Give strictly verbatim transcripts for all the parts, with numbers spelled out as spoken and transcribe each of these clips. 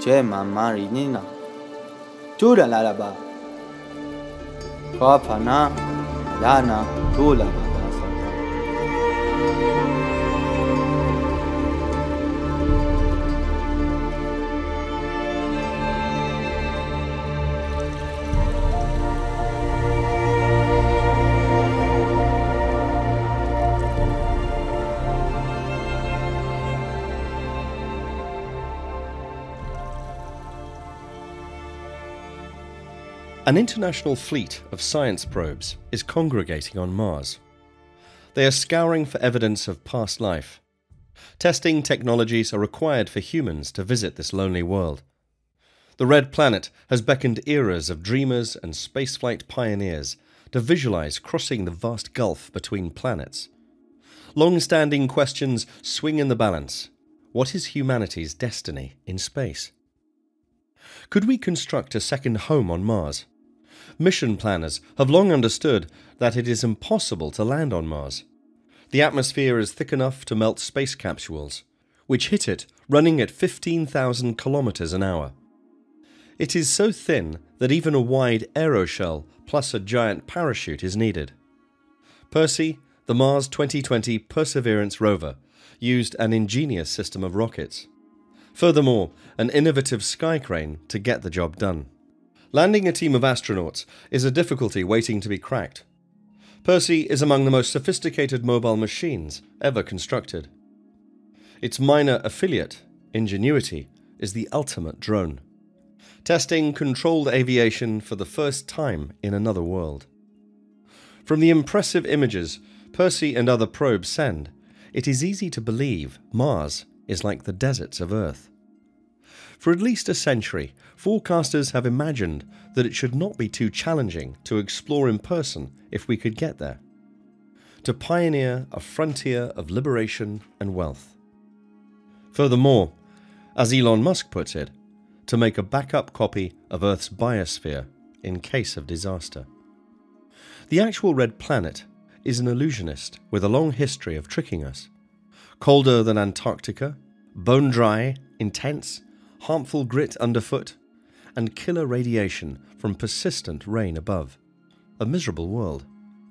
Che mamari nina. Tura la ba. Kopana, Lana, Tula. An international fleet of science probes is congregating on Mars. They are scouring for evidence of past life. Testing technologies are required for humans to visit this lonely world. The Red Planet has beckoned eras of dreamers and spaceflight pioneers to visualize crossing the vast gulf between planets. Long-standing questions swing in the balance. What is humanity's destiny in space? Could we construct a second home on Mars? Mission planners have long understood that it is impossible to land on Mars. The atmosphere is thick enough to melt space capsules, which hit it running at fifteen thousand kilometers an hour. It is so thin that even a wide aeroshell plus a giant parachute is needed. Percy, the Mars twenty twenty Perseverance rover, used an ingenious system of rockets. Furthermore, an innovative sky crane to get the job done. Landing a team of astronauts is a difficulty waiting to be cracked. Percy is among the most sophisticated mobile machines ever constructed. Its minor affiliate, Ingenuity, is the ultimate drone, testing controlled aviation for the first time in another world. From the impressive images Percy and other probes send, it is easy to believe Mars is like the deserts of Earth. For at least a century, forecasters have imagined that it should not be too challenging to explore in person if we could get there, to pioneer a frontier of liberation and wealth. Furthermore, as Elon Musk puts it, to make a backup copy of Earth's biosphere in case of disaster. The actual Red Planet is an illusionist with a long history of tricking us. Colder than Antarctica, bone dry, intense, harmful grit underfoot, and killer radiation from persistent rain above. A miserable world.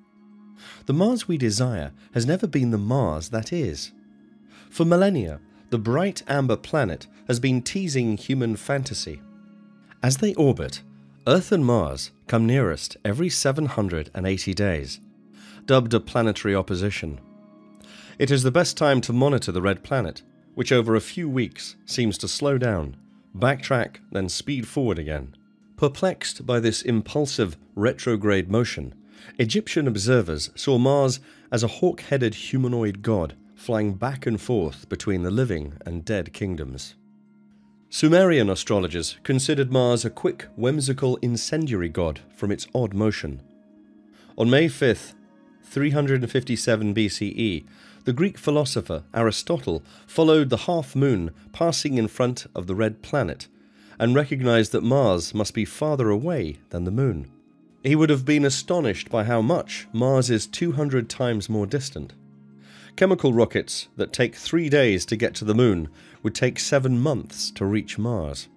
The Mars we desire has never been the Mars that is. For millennia, the bright amber planet has been teasing human fantasy. As they orbit, Earth and Mars come nearest every seven hundred eighty days, dubbed a planetary opposition. It is the best time to monitor the Red Planet, which over a few weeks seems to slow down, backtrack, then speed forward again. Perplexed by this impulsive retrograde motion, Egyptian observers saw Mars as a hawk-headed humanoid god flying back and forth between the living and dead kingdoms. Sumerian astrologers considered Mars a quick, whimsical, incendiary god from its odd motion. On May fifth, three hundred fifty-seven B C E, the Greek philosopher Aristotle followed the half-moon passing in front of the Red Planet and recognized that Mars must be farther away than the Moon. He would have been astonished by how much Mars is two hundred times more distant. Chemical rockets that take three days to get to the Moon would take seven months to reach Mars.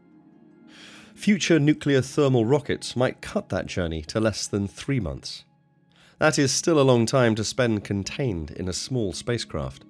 Future nuclear thermal rockets might cut that journey to less than three months. That is still a long time to spend contained in a small spacecraft.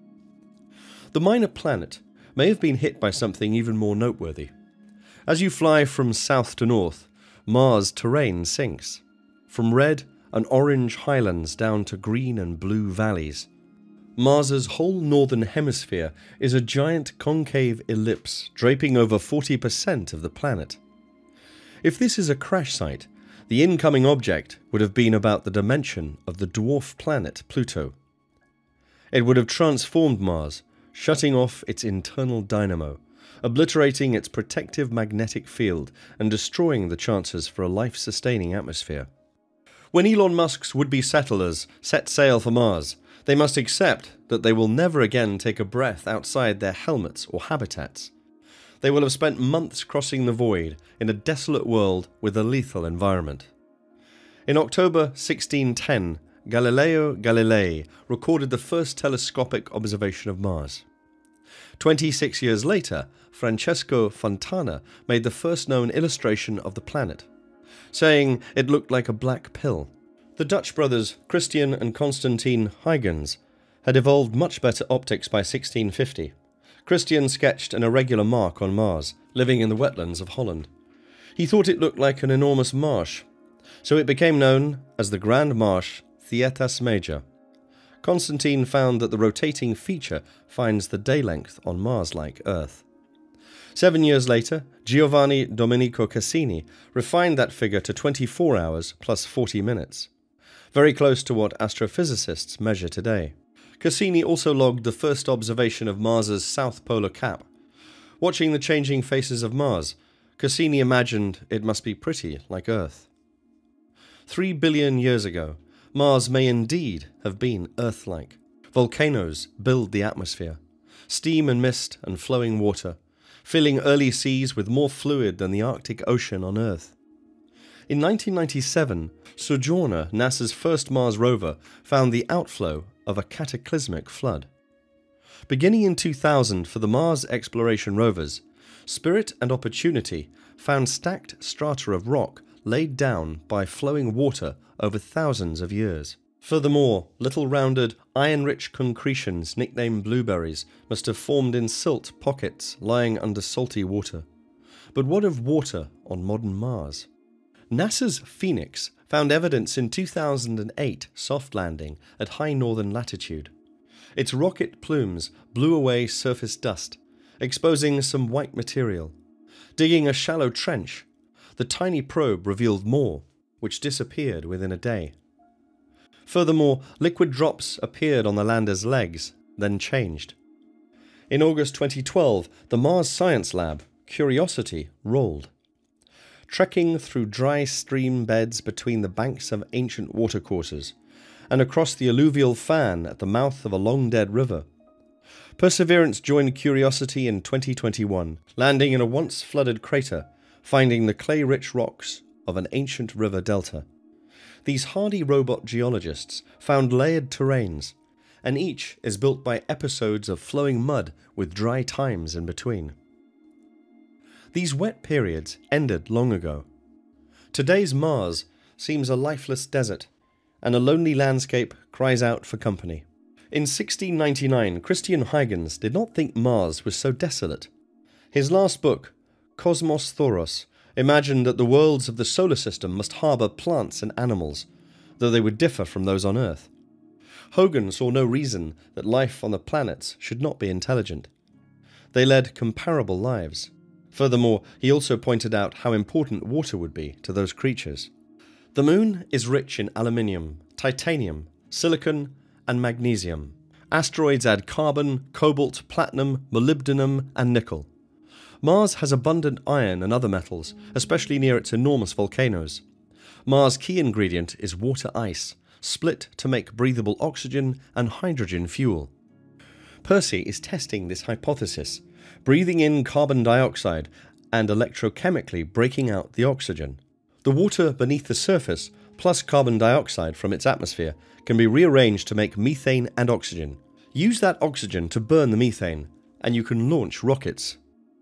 The minor planet may have been hit by something even more noteworthy. As you fly from south to north, Mars' terrain sinks, from red and orange highlands down to green and blue valleys. Mars's whole northern hemisphere is a giant concave ellipse draping over forty percent of the planet. If this is a crash site, the incoming object would have been about the dimension of the dwarf planet Pluto. It would have transformed Mars, shutting off its internal dynamo, obliterating its protective magnetic field and destroying the chances for a life-sustaining atmosphere. When Elon Musk's would-be settlers set sail for Mars, they must accept that they will never again take a breath outside their helmets or habitats. They will have spent months crossing the void in a desolate world with a lethal environment. In October sixteen ten, Galileo Galilei recorded the first telescopic observation of Mars. twenty-six years later, Francesco Fontana made the first known illustration of the planet, saying it looked like a black pill. The Dutch brothers Christian and Constantine Huygens had evolved much better optics by sixteen fifty. Christian sketched an irregular mark on Mars, living in the wetlands of Holland. He thought it looked like an enormous marsh, so it became known as the Grand Marsh Theaetas Major. Constantine found that the rotating feature finds the day length on Mars like Earth. Seven years later, Giovanni Domenico Cassini refined that figure to twenty-four hours plus forty minutes, very close to what astrophysicists measure today. Cassini also logged the first observation of Mars's south polar cap. Watching the changing faces of Mars, Cassini imagined it must be pretty like Earth. Three billion years ago, Mars may indeed have been Earth-like. Volcanoes build the atmosphere, steam and mist and flowing water, filling early seas with more fluid than the Arctic Ocean on Earth. In nineteen ninety-seven, Sojourner, NASA's first Mars rover, found the outflow of a cataclysmic flood. Beginning in two thousand for the Mars exploration rovers, Spirit and Opportunity found stacked strata of rock laid down by flowing water over thousands of years. Furthermore, little rounded, iron-rich concretions nicknamed blueberries must have formed in silt pockets lying under salty water. But what of water on modern Mars? NASA's Phoenix found evidence in two thousand eight soft landing at high northern latitude. Its rocket plumes blew away surface dust, exposing some white material. Digging a shallow trench, the tiny probe revealed more, which disappeared within a day. Furthermore, liquid drops appeared on the lander's legs, then changed. In August twenty twelve, the Mars Science Lab, Curiosity, rolled. Trekking through dry stream beds between the banks of ancient watercourses, and across the alluvial fan at the mouth of a long-dead river. Perseverance joined Curiosity in twenty twenty-one, landing in a once-flooded crater, finding the clay-rich rocks of an ancient river delta. These hardy robot geologists found layered terrains, and each is built by episodes of flowing mud with dry times in between. These wet periods ended long ago. Today's Mars seems a lifeless desert, and a lonely landscape cries out for company. In sixteen ninety-nine, Christian Huygens did not think Mars was so desolate. His last book, Cosmos Thoros, imagined that the worlds of the solar system must harbour plants and animals, though they would differ from those on Earth. Hogan saw no reason that life on the planets should not be intelligent. They led comparable lives. Furthermore, he also pointed out how important water would be to those creatures. The Moon is rich in aluminium, titanium, silicon, and magnesium. Asteroids add carbon, cobalt, platinum, molybdenum, and nickel. Mars has abundant iron and other metals, especially near its enormous volcanoes. Mars' key ingredient is water ice, split to make breathable oxygen and hydrogen fuel. Percy is testing this hypothesis, breathing in carbon dioxide and electrochemically breaking out the oxygen. The water beneath the surface, plus carbon dioxide from its atmosphere, can be rearranged to make methane and oxygen. Use that oxygen to burn the methane, and you can launch rockets.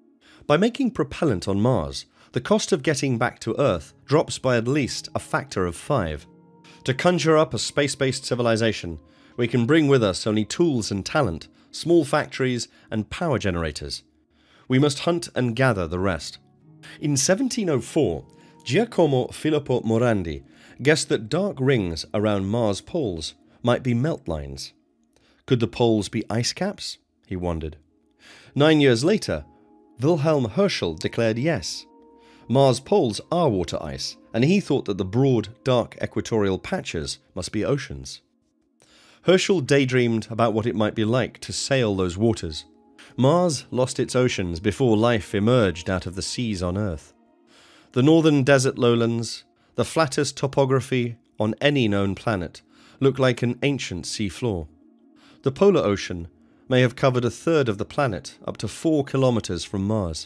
By making propellant on Mars, the cost of getting back to Earth drops by at least a factor of five. To conjure up a space-based civilization, we can bring with us only tools and talent, small factories and power generators. We must hunt and gather the rest. In seventeen oh four, Giacomo Filippo Morandi guessed that dark rings around Mars' poles might be melt lines. Could the poles be ice caps? He wondered. Nine years later, Wilhelm Herschel declared yes. Mars' poles are water ice, and he thought that the broad, dark equatorial patches must be oceans. Herschel daydreamed about what it might be like to sail those waters. Mars lost its oceans before life emerged out of the seas on Earth. The northern desert lowlands, the flattest topography on any known planet, look like an ancient sea floor. The polar ocean may have covered a third of the planet, up to four kilometers from Mars.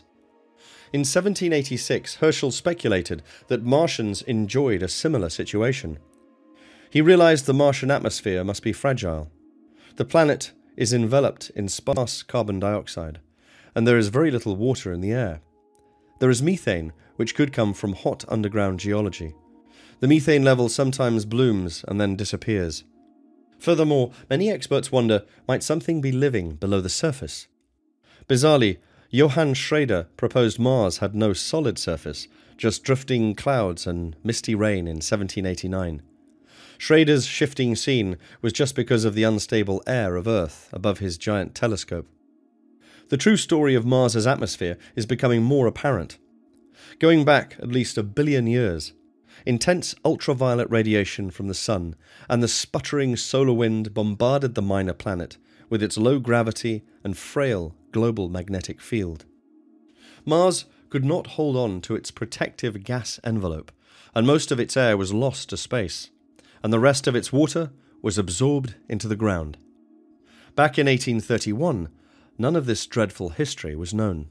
In seventeen eighty-six, Herschel speculated that Martians enjoyed a similar situation. He realized the Martian atmosphere must be fragile. The planet is enveloped in sparse carbon dioxide, and there is very little water in the air. There is methane, which could come from hot underground geology. The methane level sometimes blooms and then disappears. Furthermore, many experts wonder, might something be living below the surface? Bizarrely, Johann Schrader proposed Mars had no solid surface, just drifting clouds and misty rain in seventeen eighty-nine. Schrader's shifting scene was just because of the unstable air of Earth above his giant telescope. The true story of Mars's atmosphere is becoming more apparent. Going back at least a billion years, intense ultraviolet radiation from the Sun and the sputtering solar wind bombarded the minor planet with its low gravity and frail global magnetic field. Mars could not hold on to its protective gas envelope, and most of its air was lost to space, and the rest of its water was absorbed into the ground. Back in eighteen thirty-one, none of this dreadful history was known.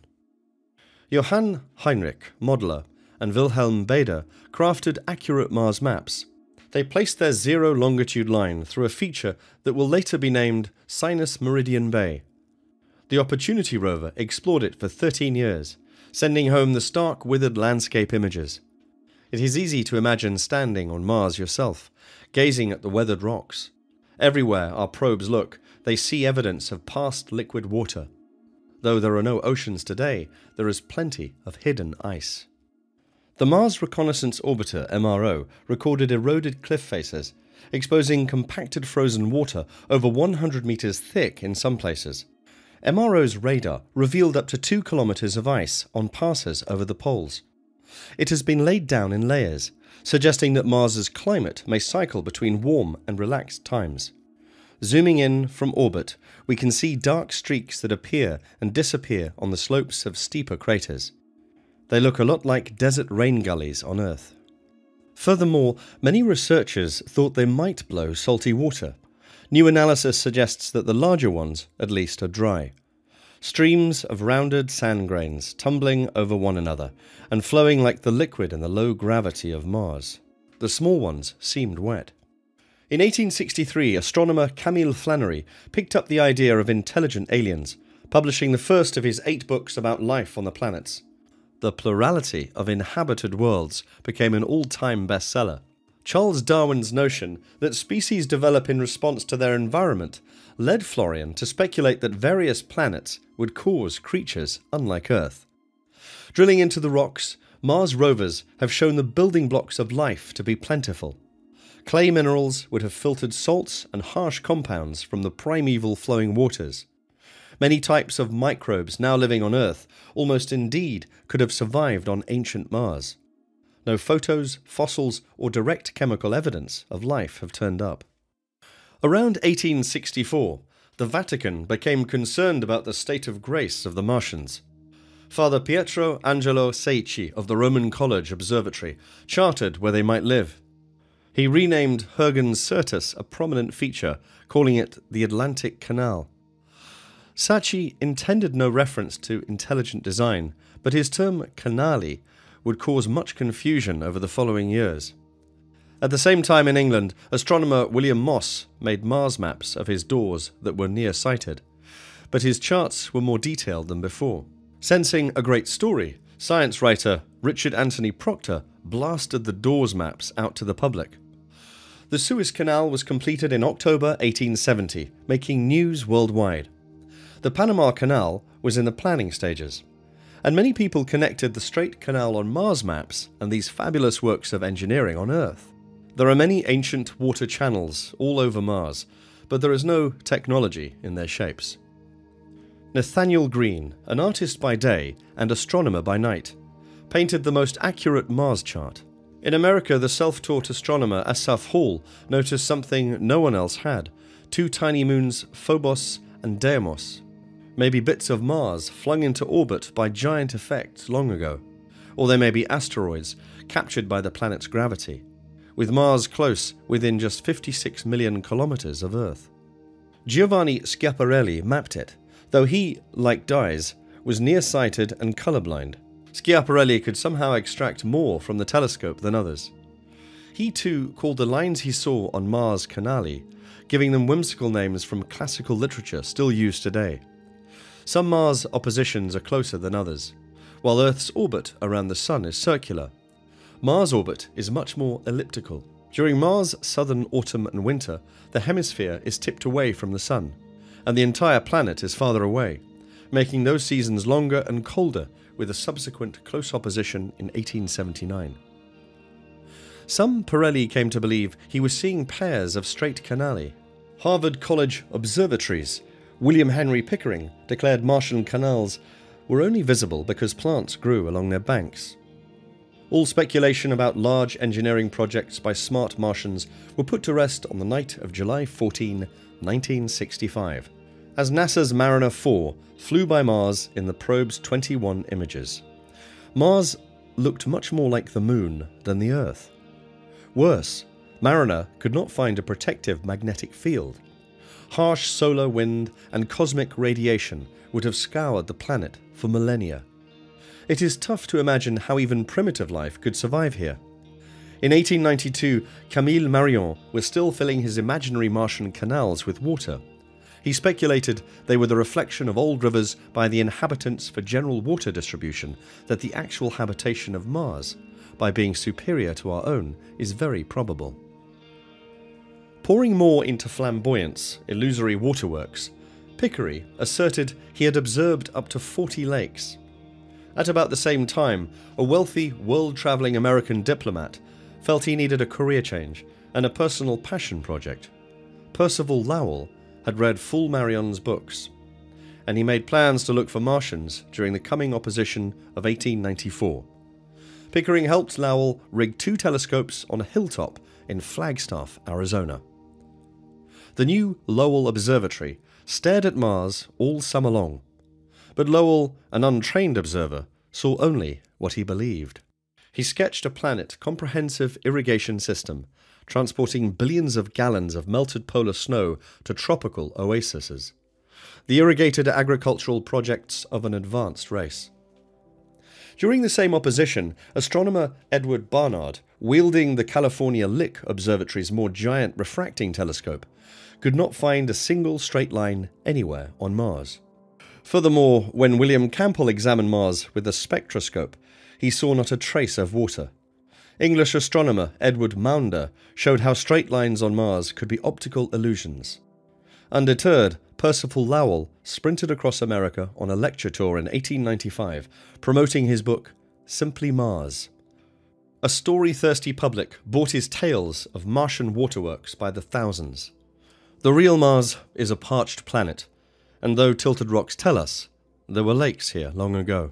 Johann Heinrich Modeler and Wilhelm Bader crafted accurate Mars maps. They placed their zero longitude line through a feature that will later be named Sinus Meridian Bay. The Opportunity rover explored it for thirteen years, sending home the stark, withered landscape images. It is easy to imagine standing on Mars yourself, gazing at the weathered rocks. Everywhere our probes look, they see evidence of past liquid water. Though there are no oceans today, there is plenty of hidden ice. The Mars Reconnaissance Orbiter M R O recorded eroded cliff faces, exposing compacted frozen water over one hundred meters thick in some places. M R O's radar revealed up to two kilometers of ice on passes over the poles. It has been laid down in layers, suggesting that Mars's climate may cycle between warm and relaxed times. Zooming in from orbit, we can see dark streaks that appear and disappear on the slopes of steeper craters. They look a lot like desert rain gullies on Earth. Furthermore, many researchers thought they might blow salty water. New analysis suggests that the larger ones, at least, are dry. Streams of rounded sand grains tumbling over one another and flowing like the liquid in the low gravity of Mars. The small ones seemed wet. In eighteen sixty-three, astronomer Camille Flannery picked up the idea of intelligent aliens, publishing the first of his eight books about life on the planets. The Plurality of Inhabited Worlds became an all-time bestseller. Charles Darwin's notion that species develop in response to their environment led Florian to speculate that various planets would cause creatures unlike Earth. Drilling into the rocks, Mars rovers have shown the building blocks of life to be plentiful. Clay minerals would have filtered salts and harsh compounds from the primeval flowing waters. Many types of microbes now living on Earth almost indeed could have survived on ancient Mars. No photos, fossils, or direct chemical evidence of life have turned up. Around eighteen sixty-four, the Vatican became concerned about the state of grace of the Martians. Father Pietro Angelo Seici of the Roman College Observatory charted where they might live. He renamed Huygens Syrtis a prominent feature, calling it the Atlantic Canal. Sacchi intended no reference to intelligent design, but his term canali would cause much confusion over the following years. At the same time in England, astronomer William Moss made Mars maps of his doors that were near-sighted, but his charts were more detailed than before. Sensing a great story, science writer Richard Anthony Proctor blasted the doors maps out to the public. The Suez Canal was completed in October eighteen seventy, making news worldwide. The Panama Canal was in the planning stages, and many people connected the Straight Canal on Mars maps and these fabulous works of engineering on Earth. There are many ancient water channels all over Mars, but there is no technology in their shapes. Nathaniel Green, an artist by day and astronomer by night, painted the most accurate Mars chart. In America, the self-taught astronomer Asaph Hall noticed something no one else had: two tiny moons, Phobos and Deimos. Maybe bits of Mars flung into orbit by giant effects long ago. Or they may be asteroids captured by the planet's gravity, with Mars close within just fifty-six million kilometers of Earth. Giovanni Schiaparelli mapped it, though he, like Dies, was nearsighted and colorblind. Schiaparelli could somehow extract more from the telescope than others. He too called the lines he saw on Mars canali, giving them whimsical names from classical literature still used today. Some Mars oppositions are closer than others. While Earth's orbit around the Sun is circular, Mars' orbit is much more elliptical. During Mars' southern autumn and winter, the hemisphere is tipped away from the Sun, and the entire planet is farther away, making those seasons longer and colder, with a subsequent close opposition in eighteen seventy-nine. Some Pirelli came to believe he was seeing pairs of straight canali. Harvard College observatories, William Henry Pickering, declared Martian canals were only visible because plants grew along their banks. All speculation about large engineering projects by smart Martians were put to rest on the night of July fourteenth, nineteen sixty-five, as NASA's Mariner four flew by Mars in the probe's twenty-one images. Mars looked much more like the Moon than the Earth. Worse, Mariner could not find a protective magnetic field. Harsh solar wind and cosmic radiation would have scoured the planet for millennia. It is tough to imagine how even primitive life could survive here. In eighteen ninety-two, Camille Marion was still filling his imaginary Martian canals with water. He speculated they were the reflection of old rivers by the inhabitants for general water distribution, that the actual habitation of Mars, by being superior to our own, is very probable. Pouring more into flamboyance, illusory waterworks, Pickering asserted he had observed up to forty lakes. At about the same time, a wealthy, world-travelling American diplomat felt he needed a career change and a personal passion project. Percival Lowell had read full Marion's books, and he made plans to look for Martians during the coming opposition of eighteen ninety-four. Pickering helped Lowell rig two telescopes on a hilltop in Flagstaff, Arizona. The new Lowell Observatory stared at Mars all summer long, but Lowell, an untrained observer, saw only what he believed. He sketched a planet comprehensive irrigation system, transporting billions of gallons of melted polar snow to tropical oases, the irrigated agricultural projects of an advanced race. During the same opposition, astronomer Edward Barnard, wielding the California Lick Observatory's more giant refracting telescope, could not find a single straight line anywhere on Mars. Furthermore, when William Campbell examined Mars with a spectroscope, he saw not a trace of water. English astronomer Edward Maunder showed how straight lines on Mars could be optical illusions. Undeterred, Percival Lowell sprinted across America on a lecture tour in eighteen ninety-five, promoting his book, Simply Mars. A story-thirsty public bought his tales of Martian waterworks by the thousands. The real Mars is a parched planet, and though tilted rocks tell us, there were lakes here long ago.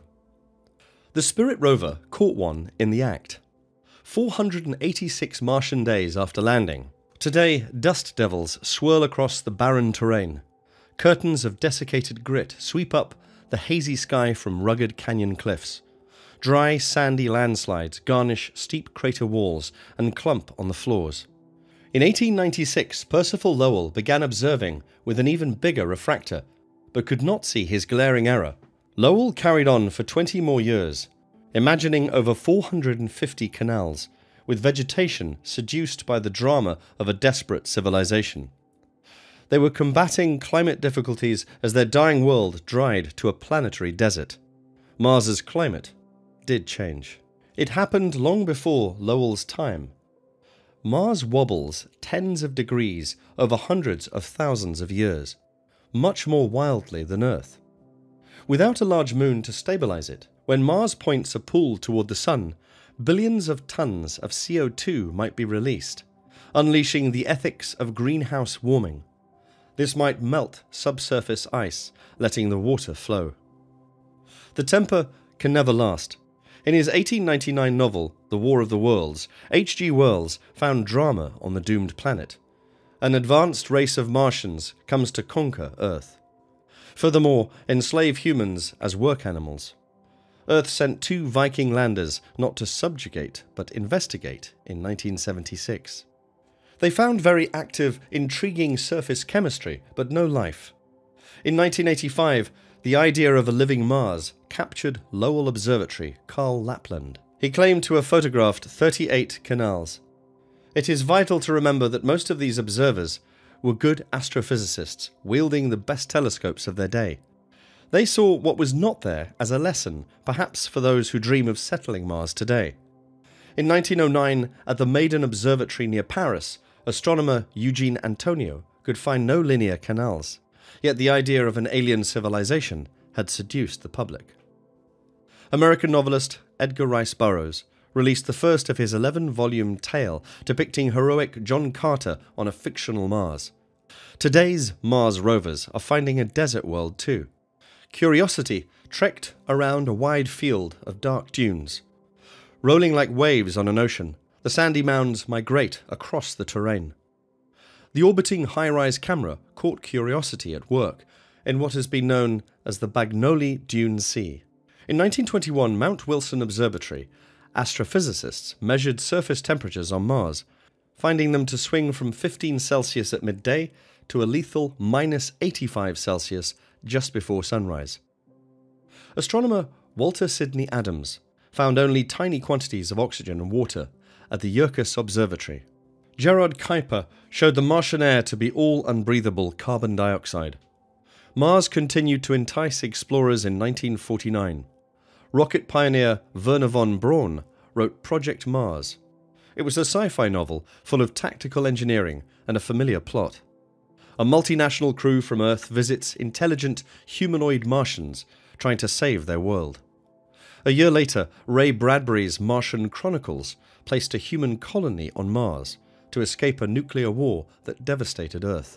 The Spirit rover caught one in the act. four hundred eighty-six Martian days after landing, today dust devils swirl across the barren terrain. Curtains of desiccated grit sweep up the hazy sky from rugged canyon cliffs. Dry, sandy landslides garnish steep crater walls and clump on the floors. In eighteen ninety-six, Percival Lowell began observing with an even bigger refractor, but could not see his glaring error. Lowell carried on for twenty more years, imagining over four hundred fifty canals, with vegetation seduced by the drama of a desperate civilization. They were combating climate difficulties as their dying world dried to a planetary desert. Mars's climate did change. It happened long before Lowell's time. Mars wobbles tens of degrees over hundreds of thousands of years, much more wildly than Earth. Without a large moon to stabilize it, when Mars points a pull toward the Sun, billions of tons of C O two might be released, unleashing the ethics of greenhouse warming. This might melt subsurface ice, letting the water flow. The temper can never last. In his eighteen ninety-nine novel, The War of the Worlds, H G Wells found drama on the doomed planet. An advanced race of Martians comes to conquer Earth. Furthermore, enslave humans as work animals. Earth sent two Viking landers not to subjugate but investigate in nineteen seventy-six. They found very active, intriguing surface chemistry, but no life. In nineteen eighty-five, the idea of a living Mars captured Lowell Observatory Carl Lapland. He claimed to have photographed thirty-eight canals. It is vital to remember that most of these observers were good astrophysicists wielding the best telescopes of their day. They saw what was not there as a lesson, perhaps for those who dream of settling Mars today. In nineteen oh nine, at the Maiden Observatory near Paris, astronomer Eugene Antonio could find no linear canals, yet the idea of an alien civilization had seduced the public. American novelist Edgar Rice Burroughs released the first of his eleven-volume tale depicting heroic John Carter on a fictional Mars. Today's Mars rovers are finding a desert world too. Curiosity trekked around a wide field of dark dunes. Rolling like waves on an ocean, the sandy mounds migrate across the terrain. The orbiting high-rise camera caught Curiosity at work in what has been known as the Bagnoli Dune Sea. In nineteen twenty-one, Mount Wilson Observatory astrophysicists measured surface temperatures on Mars, finding them to swing from fifteen Celsius at midday to a lethal minus eighty-five Celsius just before sunrise. Astronomer Walter Sidney Adams found only tiny quantities of oxygen and water at the Yerkes Observatory. Gerard Kuiper showed the Martian air to be all unbreathable carbon dioxide. Mars continued to entice explorers in nineteen forty-nine. Rocket pioneer Wernher von Braun wrote Project Mars. It was a sci-fi novel full of tactical engineering and a familiar plot. A multinational crew from Earth visits intelligent humanoid Martians trying to save their world. A year later, Ray Bradbury's Martian Chronicles placed a human colony on Mars to escape a nuclear war that devastated Earth.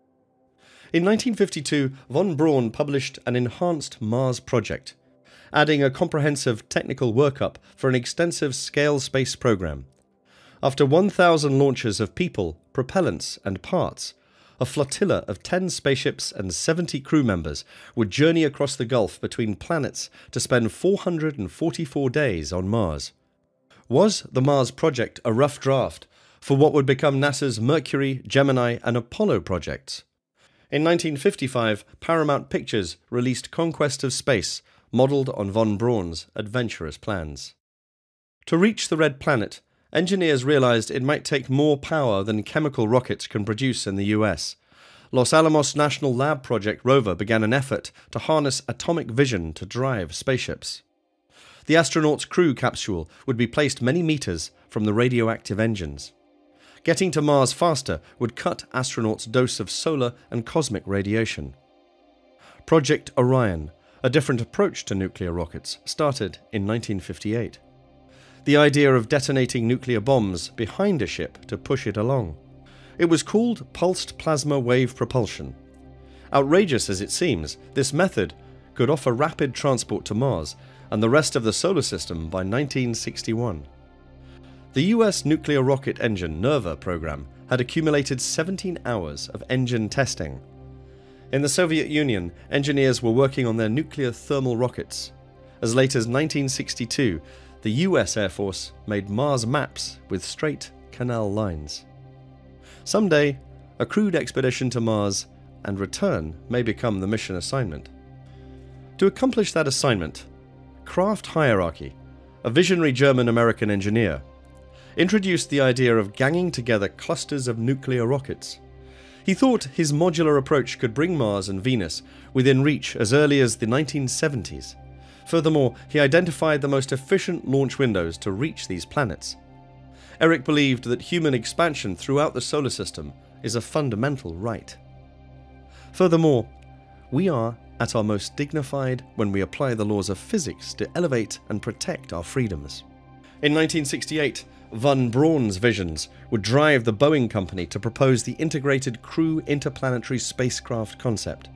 In nineteen fifty-two, von Braun published an enhanced Mars project, adding a comprehensive technical workup for an extensive scale space program. After one thousand launches of people, propellants, and parts, a flotilla of ten spaceships and seventy crew members would journey across the Gulf between planets to spend four hundred forty-four days on Mars. Was the Mars project a rough draft for what would become NASA's Mercury, Gemini, and Apollo projects? In nineteen fifty-five, Paramount Pictures released Conquest of Space, modelled on von Braun's adventurous plans. To reach the Red Planet, engineers realized it might take more power than chemical rockets can produce in the U S. Los Alamos National Lab Project rover began an effort to harness atomic vision to drive spaceships. The astronauts' crew capsule would be placed many meters from the radioactive engines. Getting to Mars faster would cut astronauts' dose of solar and cosmic radiation. Project Orion, a different approach to nuclear rockets, started in nineteen fifty-eight. The idea of detonating nuclear bombs behind a ship to push it along. It was called pulsed plasma wave propulsion. Outrageous as it seems, this method could offer rapid transport to Mars and the rest of the solar system by nineteen sixty-one. The U S nuclear rocket engine NERVA program had accumulated seventeen hours of engine testing. In the Soviet Union, engineers were working on their nuclear thermal rockets. As late as nineteen sixty-two, the U S Air Force made Mars maps with straight canal lines. Someday, a crewed expedition to Mars and return may become the mission assignment. To accomplish that assignment, Kraft Hierarchy, a visionary German-American engineer, introduced the idea of ganging together clusters of nuclear rockets. He thought his modular approach could bring Mars and Venus within reach as early as the nineteen seventies. Furthermore, he identified the most efficient launch windows to reach these planets. Eric believed that human expansion throughout the solar system is a fundamental right. Furthermore, we are at our most dignified when we apply the laws of physics to elevate and protect our freedoms. In nineteen sixty-eight, von Braun's visions would drive the Boeing company to propose the Integrated Crew Interplanetary Spacecraft concept.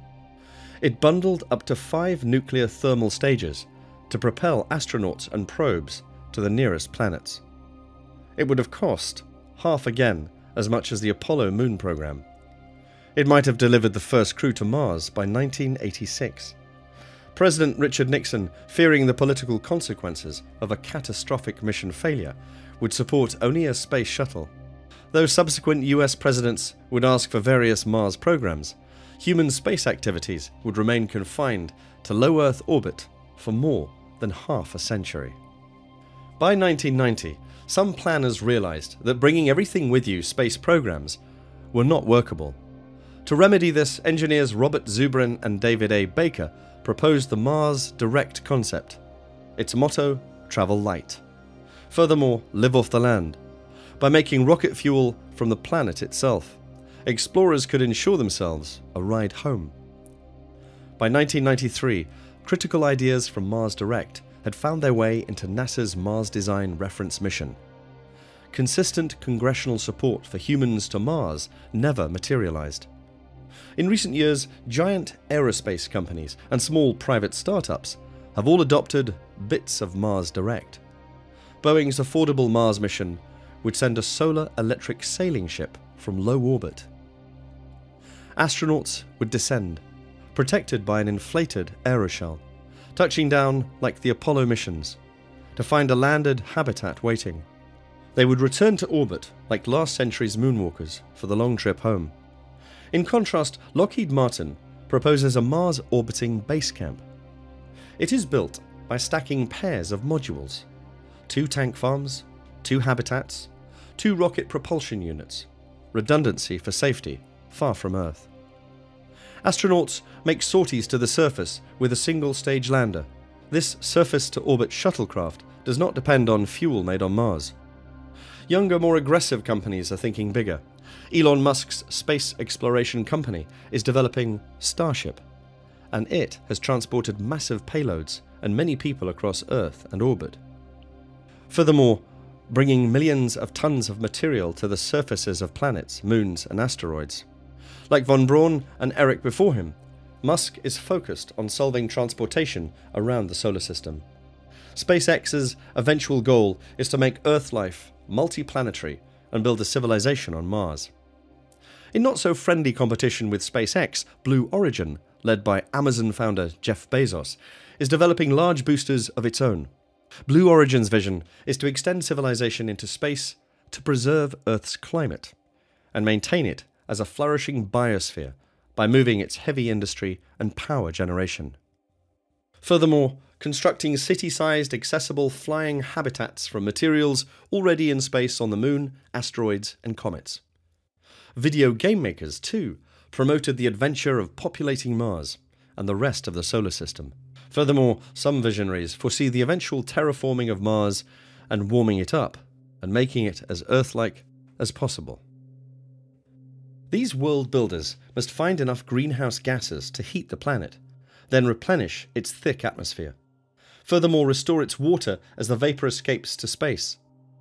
It bundled up to five nuclear thermal stages to propel astronauts and probes to the nearest planets. It would have cost half again as much as the Apollo moon program. It might have delivered the first crew to Mars by nineteen eighty-six. President Richard Nixon, fearing the political consequences of a catastrophic mission failure, would support only a space shuttle. Though subsequent U S presidents would ask for various Mars programs, human space activities would remain confined to low Earth orbit for more than half a century. By nineteen ninety, some planners realized that bringing everything with you space programs were not workable. To remedy this, engineers Robert Zubrin and David A. Baker proposed the Mars Direct concept. Its motto, travel light. Furthermore, live off the land. By making rocket fuel from the planet itself, explorers could ensure themselves a ride home. By nineteen ninety-three, critical ideas from Mars Direct had found their way into NASA's Mars Design Reference Mission. Consistent congressional support for humans to Mars never materialized. In recent years, giant aerospace companies and small private startups have all adopted bits of Mars Direct. Boeing's affordable Mars mission would send a solar electric sailing ship from low orbit. Astronauts would descend, protected by an inflated aeroshell, touching down like the Apollo missions, to find a landed habitat waiting. They would return to orbit like last century's moonwalkers for the long trip home. In contrast, Lockheed Martin proposes a Mars-orbiting base camp. It is built by stacking pairs of modules, two tank farms, two habitats, two rocket propulsion units, redundancy for safety, far from Earth. Astronauts make sorties to the surface with a single-stage lander. This surface-to-orbit shuttlecraft does not depend on fuel made on Mars. Younger, more aggressive companies are thinking bigger. Elon Musk's space exploration company is developing Starship, and it has transported massive payloads and many people across Earth and orbit. Furthermore, bringing millions of tons of material to the surfaces of planets, moons, and asteroids. Like von Braun and Eric before him, Musk is focused on solving transportation around the solar system. SpaceX's eventual goal is to make Earth life multi-planetary and build a civilization on Mars. In not-so-friendly competition with SpaceX, Blue Origin, led by Amazon founder Jeff Bezos, is developing large boosters of its own. Blue Origin's vision is to extend civilization into space to preserve Earth's climate and maintain it as a flourishing biosphere by moving its heavy industry and power generation. Furthermore, constructing city-sized accessible flying habitats from materials already in space on the Moon, asteroids, and comets. Video game makers, too, promoted the adventure of populating Mars and the rest of the solar system. Furthermore, some visionaries foresee the eventual terraforming of Mars and warming it up and making it as Earth-like as possible. These world builders must find enough greenhouse gases to heat the planet, then replenish its thick atmosphere. Furthermore, restore its water as the vapor escapes to space.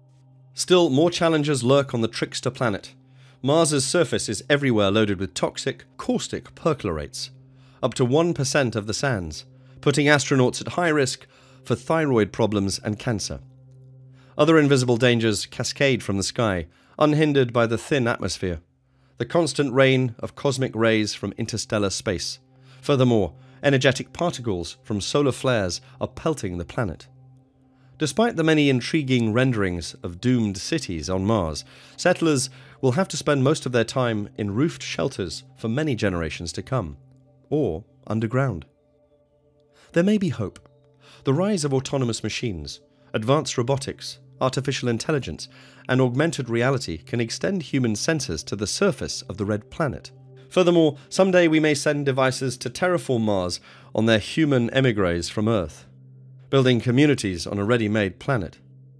Still, more challenges lurk on the trickster planet. Mars's surface is everywhere loaded with toxic, caustic perchlorates, up to one percent of the sands, putting astronauts at high risk for thyroid problems and cancer. Other invisible dangers cascade from the sky, unhindered by the thin atmosphere, the constant rain of cosmic rays from interstellar space. Furthermore, energetic particles from solar flares are pelting the planet. Despite the many intriguing renderings of doomed cities on Mars, settlers will have to spend most of their time in roofed shelters for many generations to come, or underground. There may be hope. The rise of autonomous machines, advanced robotics, artificial intelligence, and augmented reality can extend human senses to the surface of the red planet. Furthermore, someday we may send devices to terraform Mars on their human emigres from Earth, building communities on a ready-made planet.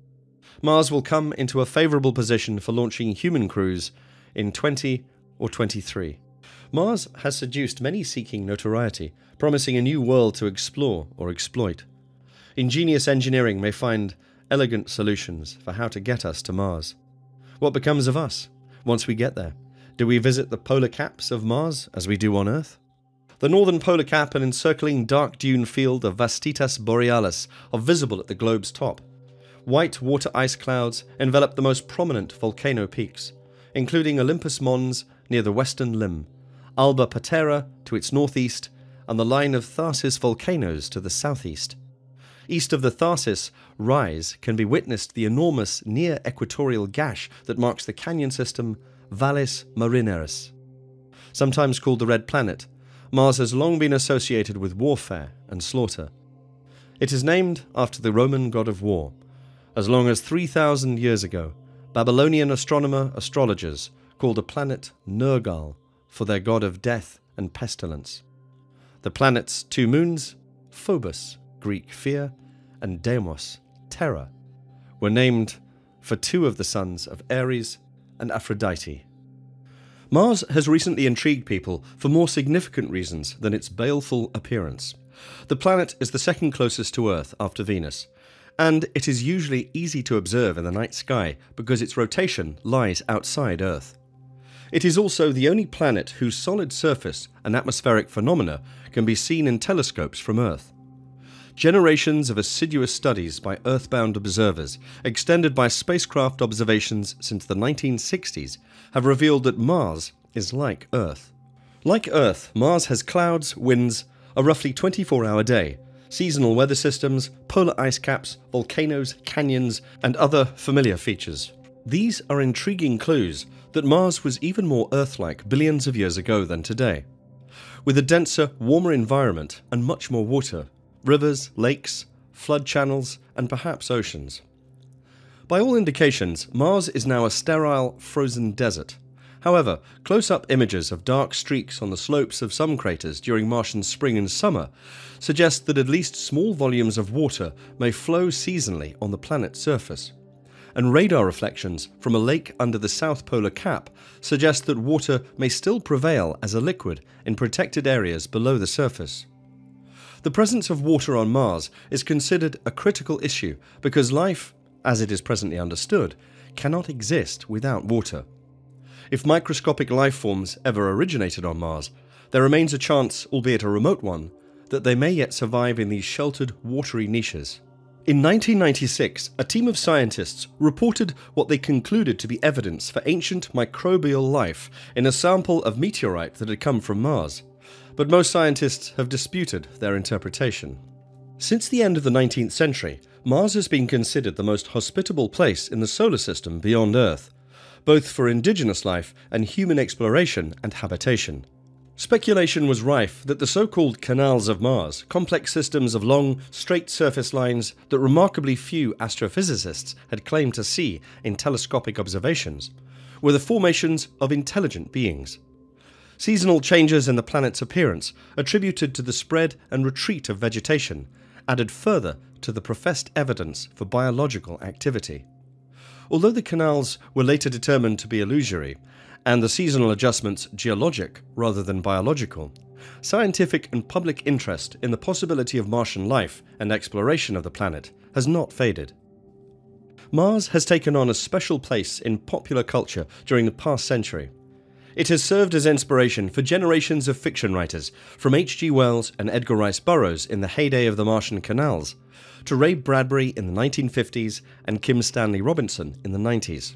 Mars will come into a favourable position for launching human crews in twenty or twenty-three. Mars has seduced many seeking notoriety, promising a new world to explore or exploit. Ingenious engineering may find elegant solutions for how to get us to Mars. What becomes of us once we get there? Do we visit the polar caps of Mars as we do on Earth? The northern polar cap and encircling dark dune field of Vastitas Borealis are visible at the globe's top. White water ice clouds envelop the most prominent volcano peaks, including Olympus Mons near the western limb, Alba Patera to its northeast, and the line of Tharsis volcanoes to the southeast. East of the Tharsis rise can be witnessed the enormous near-equatorial gash that marks the canyon system Valles Marineris. Sometimes called the Red Planet, Mars has long been associated with warfare and slaughter. It is named after the Roman god of war. As long as three thousand years ago, Babylonian astronomer astrologers called the planet Nergal for their god of death and pestilence. The planet's two moons, Phobos, Greek fear, and Deimos, terror, were named for two of the sons of Ares and Aphrodite. Mars has recently intrigued people for more significant reasons than its baleful appearance. The planet is the second closest to Earth after Venus, and it is usually easy to observe in the night sky because its rotation lies outside Earth. It is also the only planet whose solid surface and atmospheric phenomena can be seen in telescopes from Earth. Generations of assiduous studies by Earthbound observers, extended by spacecraft observations since the nineteen sixties, have revealed that Mars is like Earth. Like Earth, Mars has clouds, winds, a roughly twenty-four hour day, seasonal weather systems, polar ice caps, volcanoes, canyons, and other familiar features. These are intriguing clues that Mars was even more Earth-like billions of years ago than today. With a denser, warmer environment and much more water, rivers, lakes, flood channels, and perhaps oceans. By all indications, Mars is now a sterile, frozen desert. However, close-up images of dark streaks on the slopes of some craters during Martian spring and summer suggest that at least small volumes of water may flow seasonally on the planet's surface. And radar reflections from a lake under the South Polar Cap suggest that water may still prevail as a liquid in protected areas below the surface. The presence of water on Mars is considered a critical issue because life, as it is presently understood, cannot exist without water. If microscopic life forms ever originated on Mars, there remains a chance, albeit a remote one, that they may yet survive in these sheltered, watery niches. In nineteen ninety-six, a team of scientists reported what they concluded to be evidence for ancient microbial life in a sample of meteorite that had come from Mars. But most scientists have disputed their interpretation. Since the end of the nineteenth century, Mars has been considered the most hospitable place in the solar system beyond Earth, both for indigenous life and human exploration and habitation. Speculation was rife that the so-called canals of Mars, complex systems of long, straight surface lines that remarkably few astrophysicists had claimed to see in telescopic observations, were the formations of intelligent beings. Seasonal changes in the planet's appearance, attributed to the spread and retreat of vegetation, added further to the professed evidence for biological activity. Although the canals were later determined to be illusory, and the seasonal adjustments geologic rather than biological, scientific and public interest in the possibility of Martian life and exploration of the planet has not faded. Mars has taken on a special place in popular culture during the past century. It has served as inspiration for generations of fiction writers, from H G Wells and Edgar Rice Burroughs in the heyday of the Martian canals, to Ray Bradbury in the nineteen fifties and Kim Stanley Robinson in the nineties.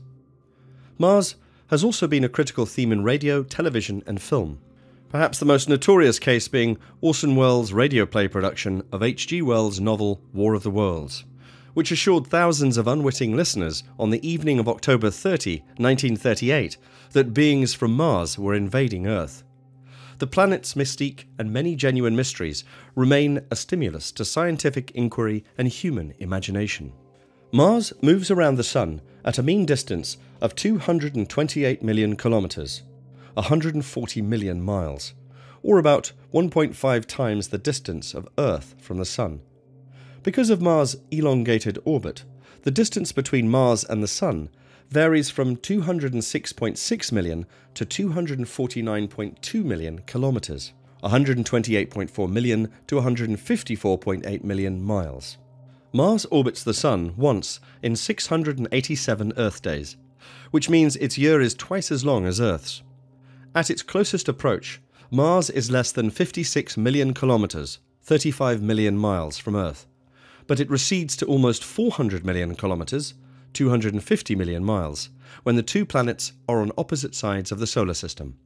Mars has also been a critical theme in radio, television, and film. Perhaps the most notorious case being Orson Welles' radio play production of H G Wells' novel War of the Worlds, which assured thousands of unwitting listeners on the evening of October thirtieth, nineteen thirty-eight, that beings from Mars were invading Earth. The planet's mystique and many genuine mysteries remain a stimulus to scientific inquiry and human imagination. Mars moves around the Sun at a mean distance of two hundred twenty-eight million kilometers, one hundred forty million miles, or about one point five times the distance of Earth from the Sun. Because of Mars' elongated orbit, the distance between Mars and the Sun varies from two hundred six point six million to two hundred forty-nine point two million kilometers, one hundred twenty-eight point four million to one hundred fifty-four point eight million miles. Mars orbits the Sun once in six hundred eighty-seven Earth days, which means its year is twice as long as Earth's. At its closest approach, Mars is less than fifty-six million kilometers, thirty-five million miles from Earth, but it recedes to almost four hundred million kilometers, two hundred fifty million miles, when the two planets are on opposite sides of the solar system.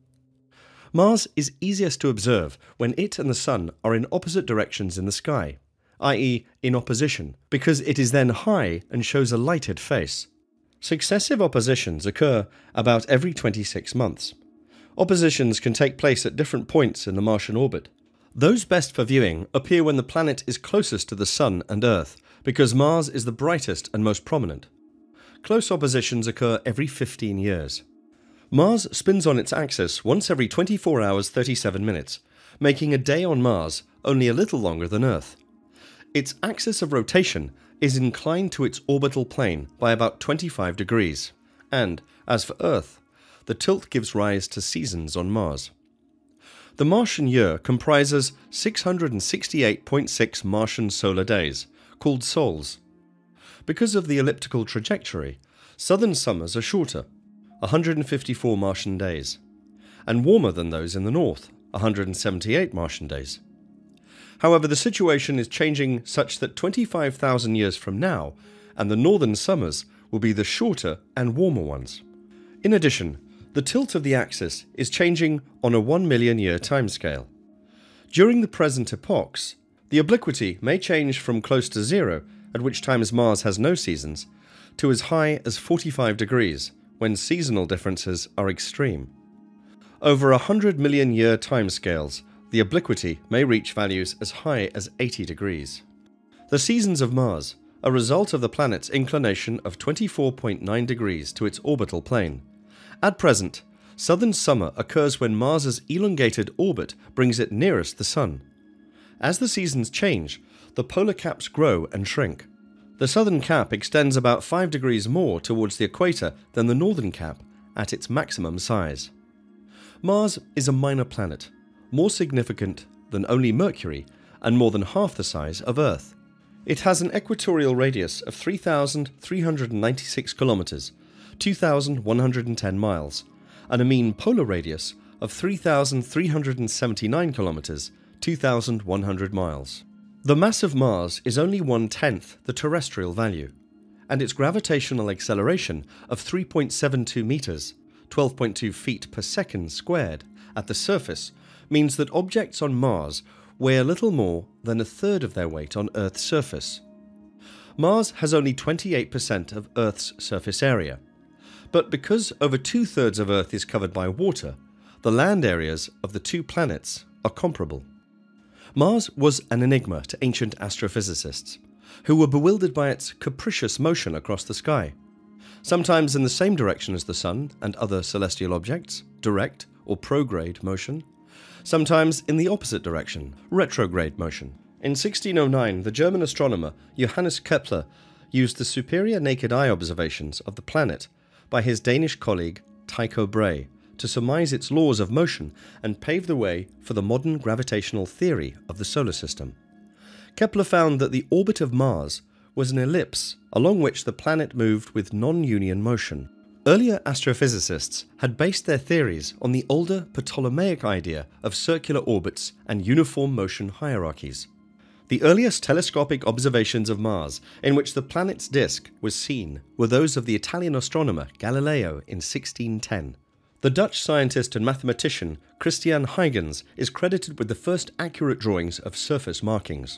Mars is easiest to observe when it and the Sun are in opposite directions in the sky, that is in opposition, because it is then high and shows a lighted face. Successive oppositions occur about every twenty-six months. Oppositions can take place at different points in the Martian orbit. Those best for viewing appear when the planet is closest to the Sun and Earth, because Mars is the brightest and most prominent. Close oppositions occur every fifteen years. Mars spins on its axis once every twenty-four hours thirty-seven minutes, making a day on Mars only a little longer than Earth. Its axis of rotation is inclined to its orbital plane by about twenty-five degrees, and, as for Earth, the tilt gives rise to seasons on Mars. The Martian year comprises six hundred sixty-eight point six Martian solar days, called sols. Because of the elliptical trajectory, southern summers are shorter, one hundred fifty-four Martian days, and warmer than those in the north, one hundred seventy-eight Martian days. However, the situation is changing such that twenty-five thousand years from now, and the northern summers will be the shorter and warmer ones. In addition, the tilt of the axis is changing on a one million year timescale. During the present epochs, the obliquity may change from close to zero, at which times Mars has no seasons, to as high as forty-five degrees, when seasonal differences are extreme. Over a one hundred million year timescales, the obliquity may reach values as high as eighty degrees. The seasons of Mars are a result of the planet's inclination of twenty-four point nine degrees to its orbital plane. At present, southern summer occurs when Mars's elongated orbit brings it nearest the Sun. As the seasons change, the polar caps grow and shrink. The southern cap extends about five degrees more towards the equator than the northern cap at its maximum size. Mars is a minor planet, more significant than only Mercury and more than half the size of Earth. It has an equatorial radius of three thousand three hundred ninety-six kilometers, two thousand one hundred ten miles, and a mean polar radius of three thousand three hundred seventy-nine kilometers, two thousand one hundred miles. The mass of Mars is only one-tenth the terrestrial value, and its gravitational acceleration of three point seven two meters, twelve point two feet per second squared, at the surface means that objects on Mars weigh a little more than a third of their weight on Earth's surface. Mars has only twenty-eight percent of Earth's surface area, but because over two-thirds of Earth is covered by water, the land areas of the two planets are comparable. Mars was an enigma to ancient astrophysicists, who were bewildered by its capricious motion across the sky, sometimes in the same direction as the Sun and other celestial objects, direct or prograde motion, sometimes in the opposite direction, retrograde motion. In sixteen oh nine, the German astronomer Johannes Kepler used the superior naked eye observations of the planet by his Danish colleague Tycho Brahe to surmise its laws of motion and pave the way for the modern gravitational theory of the solar system. Kepler found that the orbit of Mars was an ellipse along which the planet moved with non-union motion. Earlier astrophysicists had based their theories on the older Ptolemaic idea of circular orbits and uniform motion hierarchies. The earliest telescopic observations of Mars in which the planet's disk was seen were those of the Italian astronomer Galileo in sixteen ten. The Dutch scientist and mathematician Christian Huygens is credited with the first accurate drawings of surface markings.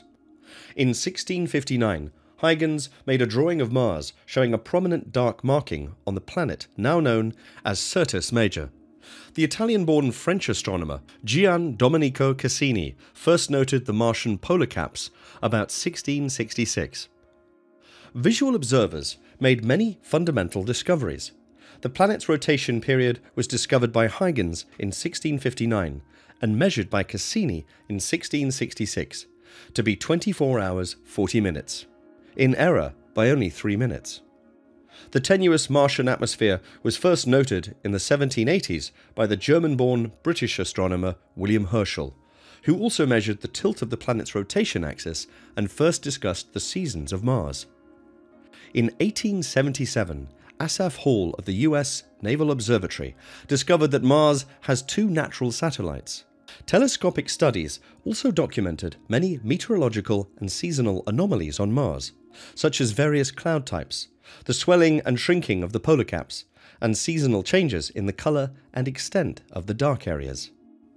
In sixteen fifty-nine, Huygens made a drawing of Mars showing a prominent dark marking on the planet now known as Syrtis Major. The Italian-born French astronomer Gian Domenico Cassini first noted the Martian polar caps about sixteen sixty-six. Visual observers made many fundamental discoveries. The planet's rotation period was discovered by Huygens in sixteen fifty-nine and measured by Cassini in sixteen sixty-six to be twenty-four hours forty minutes. In error by only three minutes. The tenuous Martian atmosphere was first noted in the seventeen eighties by the German-born British astronomer William Herschel, who also measured the tilt of the planet's rotation axis and first discussed the seasons of Mars. In eighteen seventy-seven, Asaph Hall of the U S Naval Observatory discovered that Mars has two natural satellites. Telescopic studies also documented many meteorological and seasonal anomalies on Mars, such as various cloud types, the swelling and shrinking of the polar caps, and seasonal changes in the colour and extent of the dark areas.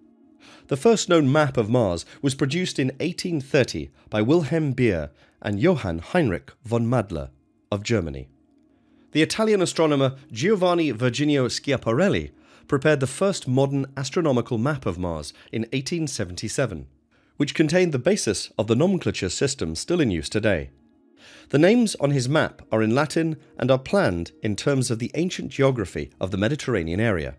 The first known map of Mars was produced in eighteen thirty by Wilhelm Beer and Johann Heinrich von Madler of Germany. The Italian astronomer Giovanni Virginio Schiaparelli prepared the first modern astronomical map of Mars in eighteen seventy-seven, which contained the basis of the nomenclature system still in use today. The names on his map are in Latin and are planned in terms of the ancient geography of the Mediterranean area.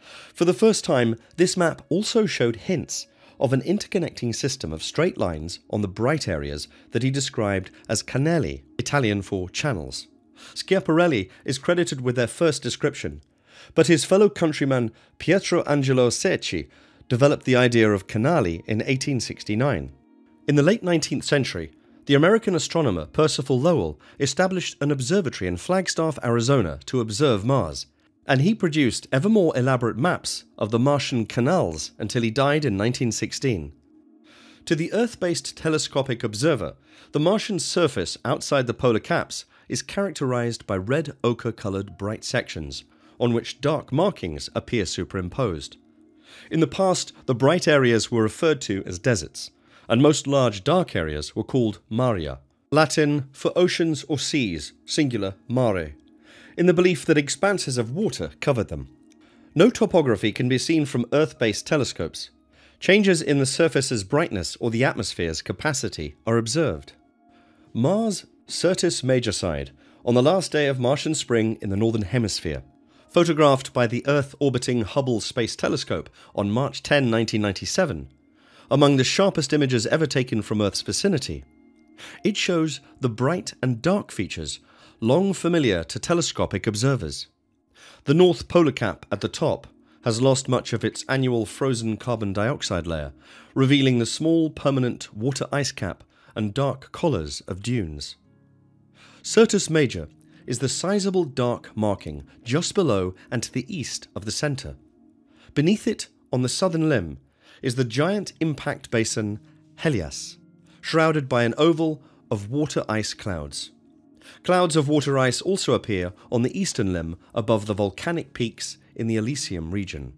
For the first time, this map also showed hints of an interconnecting system of straight lines on the bright areas that he described as canali, Italian for channels. Schiaparelli is credited with their first description, but his fellow countryman Pietro Angelo Secchi developed the idea of canali in eighteen sixty-nine. In the late nineteenth century, the American astronomer Percival Lowell established an observatory in Flagstaff, Arizona to observe Mars, and he produced ever more elaborate maps of the Martian canals until he died in nineteen sixteen. To the Earth-based telescopic observer, the Martian surface outside the polar caps is characterized by red ochre-colored bright sections, on which dark markings appear superimposed. In the past, the bright areas were referred to as deserts, and most large dark areas were called maria, Latin for oceans or seas, singular mare, in the belief that expanses of water covered them. No topography can be seen from Earth-based telescopes. Changes in the surface's brightness or the atmosphere's capacity are observed. Mars' Syrtis Major side, on the last day of Martian spring in the Northern Hemisphere, photographed by the Earth-orbiting Hubble Space Telescope on March tenth, nineteen ninety-seven, among the sharpest images ever taken from Earth's vicinity. It shows the bright and dark features long familiar to telescopic observers. The North Polar Cap at the top has lost much of its annual frozen carbon dioxide layer, revealing the small permanent water ice cap and dark collars of dunes. Syrtis Major is the sizable dark marking just below and to the east of the centre. Beneath it, on the southern limb, is the giant impact basin Helias, shrouded by an oval of water ice clouds. Clouds of water ice also appear on the eastern limb above the volcanic peaks in the Elysium region.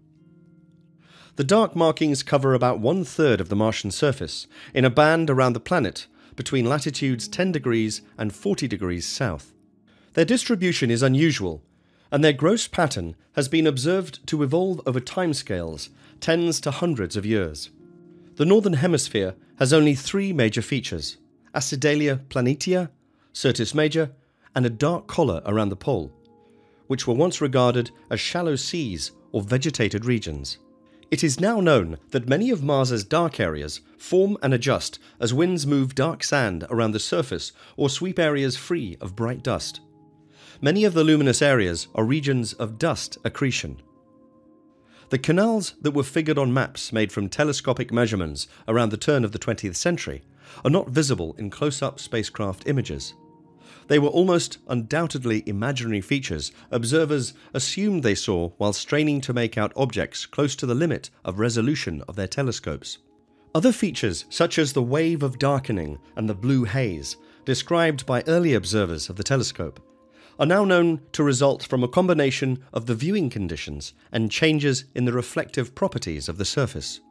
The dark markings cover about one-third of the Martian surface, in a band around the planet between latitudes ten degrees and forty degrees south. Their distribution is unusual, and their gross pattern has been observed to evolve over timescales, tens to hundreds of years. The Northern Hemisphere has only three major features: Acidalia planitia, Syrtis Major, and a dark collar around the pole, which were once regarded as shallow seas or vegetated regions. It is now known that many of Mars's dark areas form and adjust as winds move dark sand around the surface or sweep areas free of bright dust. Many of the luminous areas are regions of dust accretion. The canals that were figured on maps made from telescopic measurements around the turn of the twentieth century are not visible in close-up spacecraft images. They were almost undoubtedly imaginary features observers assumed they saw while straining to make out objects close to the limit of resolution of their telescopes. Other features, such as the wave of darkening and the blue haze, described by early observers of the telescope, are now known to result from a combination of the viewing conditions and changes in the reflective properties of the surface.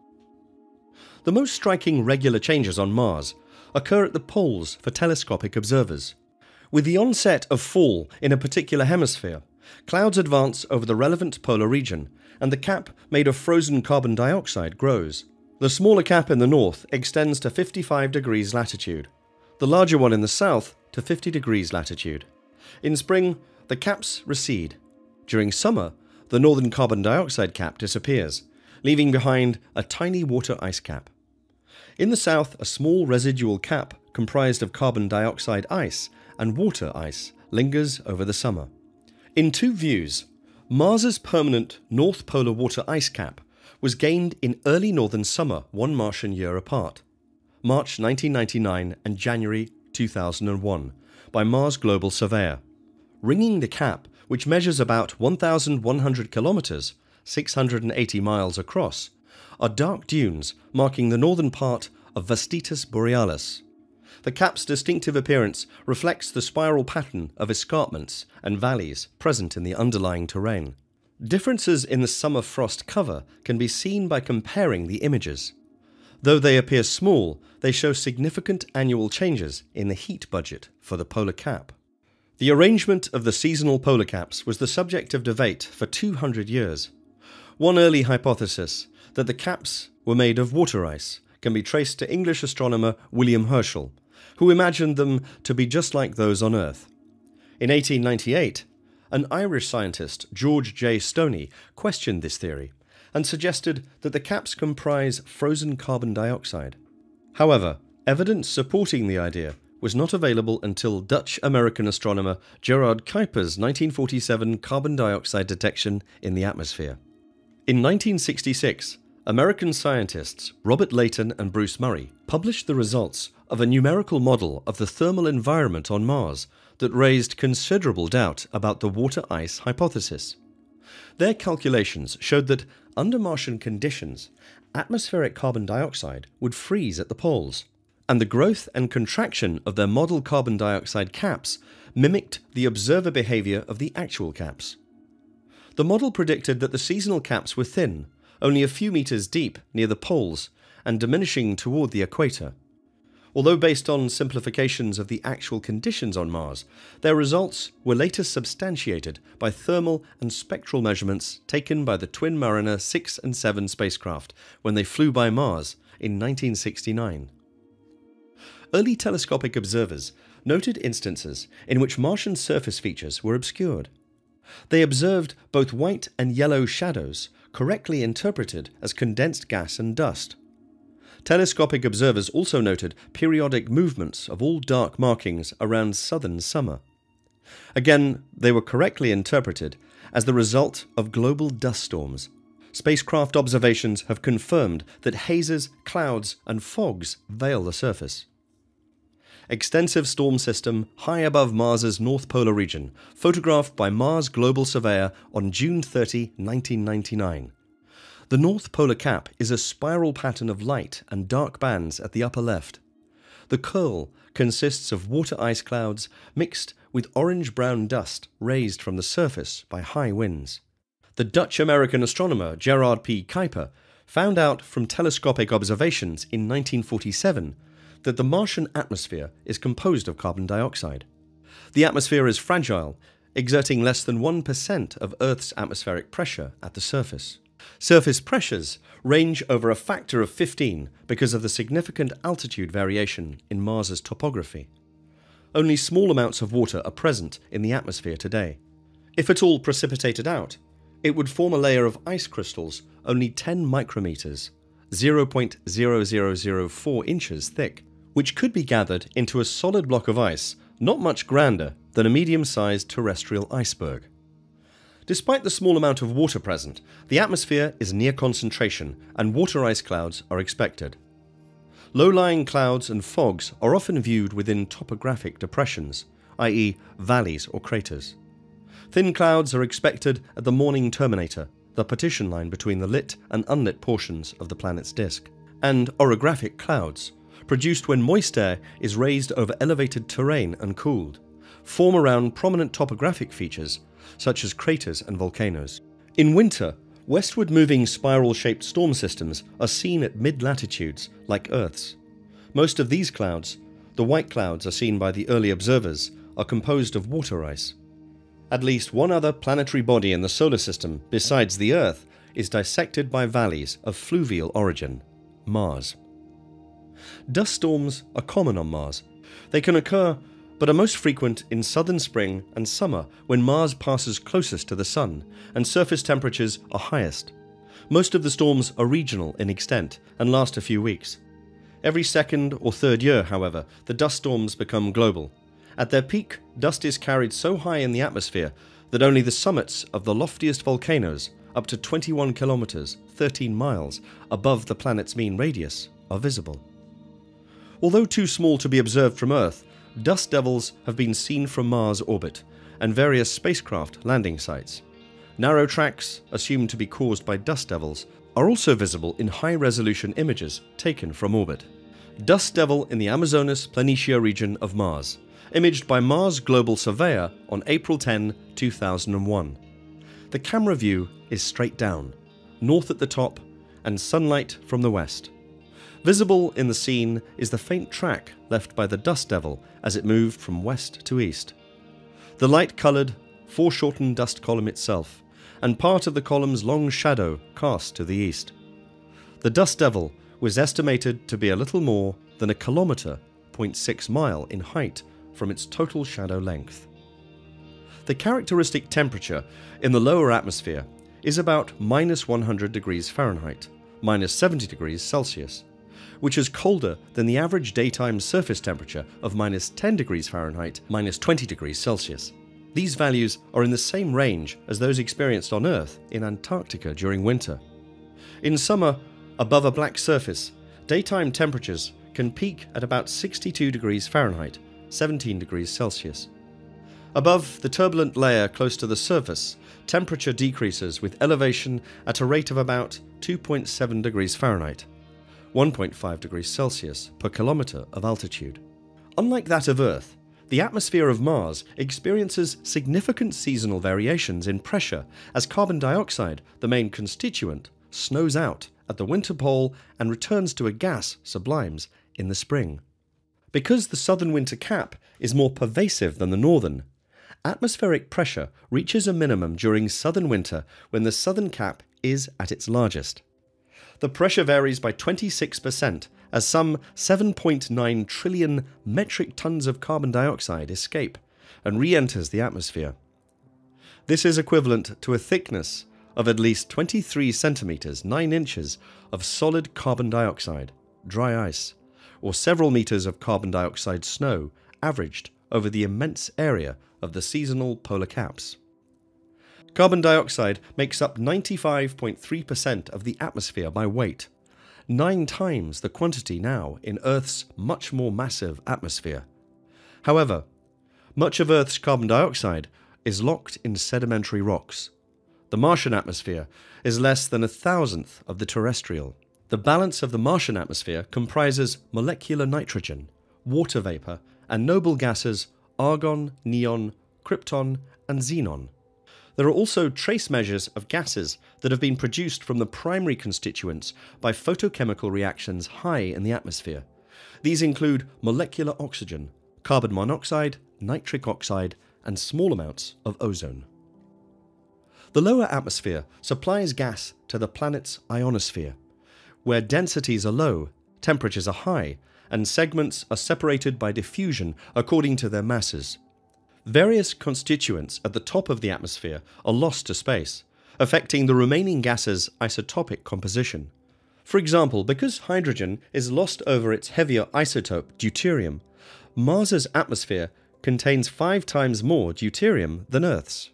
The most striking regular changes on Mars occur at the poles for telescopic observers. With the onset of fall in a particular hemisphere, clouds advance over the relevant polar region, and the cap made of frozen carbon dioxide grows. The smaller cap in the north extends to fifty-five degrees latitude, the larger one in the south to fifty degrees latitude. In spring, the caps recede. During summer, the northern carbon dioxide cap disappears, leaving behind a tiny water ice cap. In the south, a small residual cap comprised of carbon dioxide ice and water ice lingers over the summer. In two views, Mars's permanent North Polar water ice cap was gained in early northern summer one Martian year apart, March nineteen ninety-nine and January two thousand one, by Mars Global Surveyor. Ringing the cap, which measures about one thousand one hundred kilometers, six hundred eighty miles across, are dark dunes marking the northern part of Vastitas Borealis. The cap's distinctive appearance reflects the spiral pattern of escarpments and valleys present in the underlying terrain. Differences in the summer frost cover can be seen by comparing the images. Though they appear small, they show significant annual changes in the heat budget for the polar cap. The arrangement of the seasonal polar caps was the subject of debate for two hundred years. One early hypothesis, that the caps were made of water ice, can be traced to English astronomer William Herschel, who imagined them to be just like those on Earth. In eighteen ninety-eight, An Irish scientist, George J. Stoney, questioned this theory and suggested that the caps comprise frozen carbon dioxide. However, evidence supporting the idea was not available until Dutch-American astronomer Gerard Kuiper's nineteen forty-seven carbon dioxide detection in the atmosphere. In nineteen sixty-six, American scientists Robert Layton and Bruce Murray published the results of a numerical model of the thermal environment on Mars that raised considerable doubt about the water-ice hypothesis. Their calculations showed that, under Martian conditions, atmospheric carbon dioxide would freeze at the poles, and the growth and contraction of their model carbon dioxide caps mimicked the observer behavior of the actual caps. The model predicted that the seasonal caps were thin, only a few meters deep near the poles, and diminishing toward the equator. Although based on simplifications of the actual conditions on Mars, their results were later substantiated by thermal and spectral measurements taken by the Twin Mariner six and seven spacecraft when they flew by Mars in nineteen sixty-nine. Early telescopic observers noted instances in which Martian surface features were obscured. They observed both white and yellow shadows, correctly interpreted as condensed gas and dust. Telescopic observers also noted periodic movements of all dark markings around southern summer. Again, they were correctly interpreted as the result of global dust storms. Spacecraft observations have confirmed that hazes, clouds, and fogs veil the surface. Extensive storm system high above Mars's North Polar region, photographed by Mars Global Surveyor on June thirtieth, nineteen ninety-nine. The North Polar Cap is a spiral pattern of light and dark bands at the upper left. The curl consists of water ice clouds mixed with orange-brown dust raised from the surface by high winds. The Dutch-American astronomer Gerard P. Kuiper found out from telescopic observations in nineteen forty-seven that the Martian atmosphere is composed of carbon dioxide. The atmosphere is fragile, exerting less than one percent of Earth's atmospheric pressure at the surface. Surface pressures range over a factor of fifteen because of the significant altitude variation in Mars's topography. Only small amounts of water are present in the atmosphere today. If at all precipitated out, it would form a layer of ice crystals only ten micrometers, zero point zero zero zero four inches thick, which could be gathered into a solid block of ice not much grander than a medium-sized terrestrial iceberg. Despite the small amount of water present, the atmosphere is near concentration and water ice clouds are expected. Low-lying clouds and fogs are often viewed within topographic depressions, that is valleys or craters. Thin clouds are expected at the morning terminator, the partition line between the lit and unlit portions of the planet's disk, and orographic clouds, produced when moist air is raised over elevated terrain and cooled, form around prominent topographic features such as craters and volcanoes. In winter, westward-moving spiral-shaped storm systems are seen at mid-latitudes like Earth's. Most of these clouds, the white clouds are seen by the early observers, are composed of water ice. At least one other planetary body in the solar system, besides the Earth, is dissected by valleys of fluvial origin, Mars. Dust storms are common on Mars. They can occur, but are most frequent in southern spring and summer when Mars passes closest to the Sun and surface temperatures are highest. Most of the storms are regional in extent and last a few weeks. Every second or third year, however, the dust storms become global. At their peak, dust is carried so high in the atmosphere that only the summits of the loftiest volcanoes, up to twenty-one kilometers, thirteen miles, above the planet's mean radius, are visible. Although too small to be observed from Earth, dust devils have been seen from Mars orbit and various spacecraft landing sites. Narrow tracks, assumed to be caused by dust devils, are also visible in high-resolution images taken from orbit. Dust devil in the Amazonas Planitia region of Mars, imaged by Mars Global Surveyor on April tenth, two thousand one. The camera view is straight down, north at the top, and sunlight from the west. Visible in the scene is the faint track left by the dust devil as it moved from west to east. The light-coloured, foreshortened dust column itself, and part of the column's long shadow cast to the east. The dust devil was estimated to be a little more than a kilometre, zero point six mile in height from its total shadow length. The characteristic temperature in the lower atmosphere is about minus one hundred degrees Fahrenheit, minus seventy degrees Celsius, which is colder than the average daytime surface temperature of minus ten degrees Fahrenheit, minus twenty degrees Celsius. These values are in the same range as those experienced on Earth in Antarctica during winter. In summer, above a black surface, daytime temperatures can peak at about sixty-two degrees Fahrenheit, seventeen degrees Celsius. Above the turbulent layer close to the surface, temperature decreases with elevation at a rate of about two point seven degrees Fahrenheit, one point five degrees Celsius per kilometre of altitude. Unlike that of Earth, the atmosphere of Mars experiences significant seasonal variations in pressure as carbon dioxide, the main constituent, snows out at the winter pole and returns to a gas, sublimes, in the spring. Because the southern winter cap is more pervasive than the northern, atmospheric pressure reaches a minimum during southern winter when the southern cap is at its largest. The pressure varies by twenty-six percent as some seven point nine trillion metric tons of carbon dioxide escape and re-enters the atmosphere. This is equivalent to a thickness of at least twenty-three centimeters, nine inches of solid carbon dioxide, dry ice, or several meters of carbon dioxide snow averaged over the immense area of the seasonal polar caps. Carbon dioxide makes up ninety-five point three percent of the atmosphere by weight, nine times the quantity now in Earth's much more massive atmosphere. However, much of Earth's carbon dioxide is locked in sedimentary rocks. The Martian atmosphere is less than a thousandth of the terrestrial. The balance of the Martian atmosphere comprises molecular nitrogen, water vapor, and noble gases argon, neon, krypton, and xenon. There are also trace measures of gases that have been produced from the primary constituents by photochemical reactions high in the atmosphere. These include molecular oxygen, carbon monoxide, nitric oxide, and small amounts of ozone. The lower atmosphere supplies gas to the planet's ionosphere, where densities are low, temperatures are high, and segments are separated by diffusion according to their masses. Various constituents at the top of the atmosphere are lost to space, affecting the remaining gases' isotopic composition. For example, because hydrogen is lost over its heavier isotope deuterium, Mars's atmosphere contains five times more deuterium than Earth's.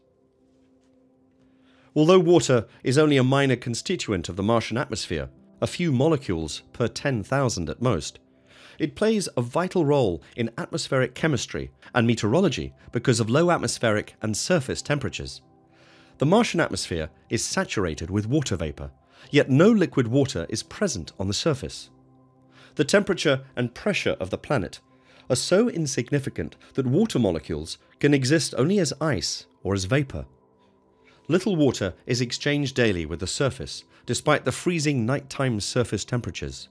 Although water is only a minor constituent of the Martian atmosphere, a few molecules per ten thousand at most, it plays a vital role in atmospheric chemistry and meteorology because of low atmospheric and surface temperatures. The Martian atmosphere is saturated with water vapor, yet no liquid water is present on the surface. The temperature and pressure of the planet are so insignificant that water molecules can exist only as ice or as vapor. Little water is exchanged daily with the surface, despite the freezing nighttime surface temperatures.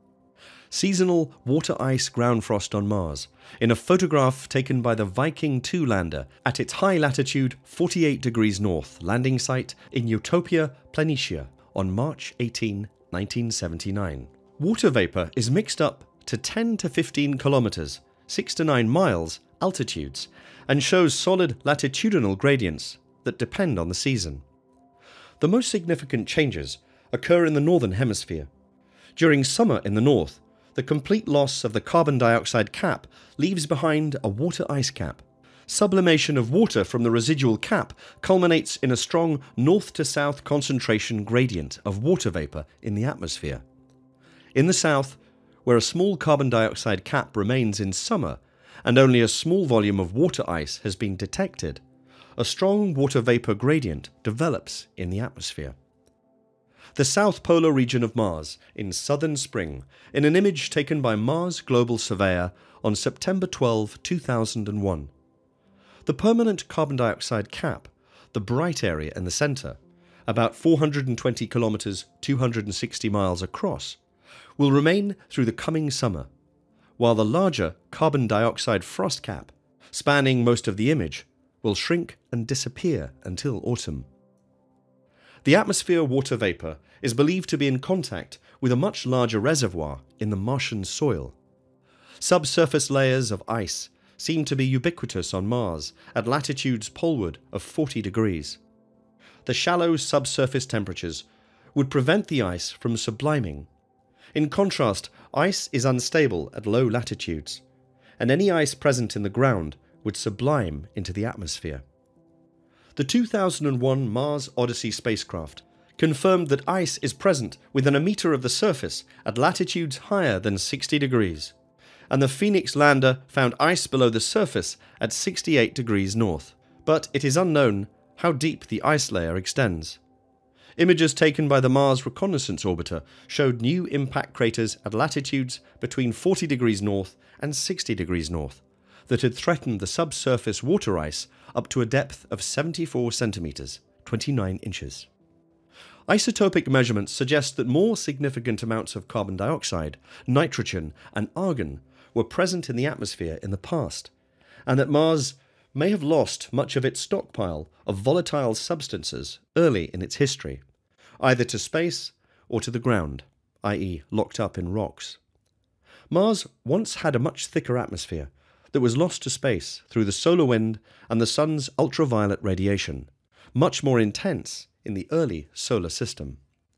Seasonal water ice ground frost on Mars, in a photograph taken by the Viking two lander at its high latitude forty-eight degrees north landing site in Utopia, Planitia on March eighteenth, nineteen seventy-nine. Water vapor is mixed up to ten to fifteen kilometers, six to nine miles altitudes, and shows solid latitudinal gradients that depend on the season. The most significant changes occur in the northern hemisphere. During summer in the north, the complete loss of the carbon dioxide cap leaves behind a water ice cap. Sublimation of water from the residual cap culminates in a strong north to south concentration gradient of water vapor in the atmosphere. In the south, where a small carbon dioxide cap remains in summer and only a small volume of water ice has been detected, a strong water vapor gradient develops in the atmosphere. The South Polar region of Mars in southern spring, in an image taken by Mars Global Surveyor on September twelfth, two thousand one. The permanent carbon dioxide cap, the bright area in the center, about four hundred twenty kilometers, two hundred sixty miles across, will remain through the coming summer, while the larger carbon dioxide frost cap, spanning most of the image, will shrink and disappear until autumn. The atmosphere water vapor is believed to be in contact with a much larger reservoir in the Martian soil. Subsurface layers of ice seem to be ubiquitous on Mars at latitudes poleward of forty degrees. The shallow subsurface temperatures would prevent the ice from subliming. In contrast, ice is unstable at low latitudes, and any ice present in the ground would sublime into the atmosphere. The two thousand one Mars Odyssey spacecraft confirmed that ice is present within a metre of the surface at latitudes higher than sixty degrees, and the Phoenix lander found ice below the surface at sixty-eight degrees north, but it is unknown how deep the ice layer extends. Images taken by the Mars Reconnaissance Orbiter showed new impact craters at latitudes between forty degrees north and sixty degrees north that had threatened the subsurface water ice up to a depth of seventy-four centimetres, twenty-nine inches. Isotopic measurements suggest that more significant amounts of carbon dioxide, nitrogen, and argon were present in the atmosphere in the past, and that Mars may have lost much of its stockpile of volatile substances early in its history, either to space or to the ground, that is locked up in rocks. Mars once had a much thicker atmosphere that was lost to space through the solar wind and the sun's ultraviolet radiation, much more intense in the early solar system.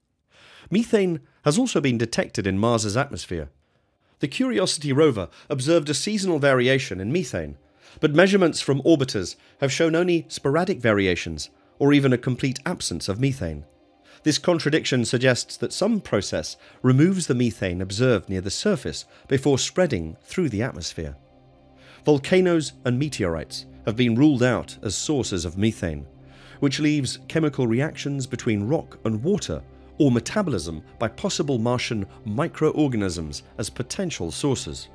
Methane has also been detected in Mars's atmosphere. The Curiosity rover observed a seasonal variation in methane, but measurements from orbiters have shown only sporadic variations or even a complete absence of methane. This contradiction suggests that some process removes the methane observed near the surface before spreading through the atmosphere. Volcanoes and meteorites have been ruled out as sources of methane, which leaves chemical reactions between rock and water or metabolism by possible Martian microorganisms as potential sources.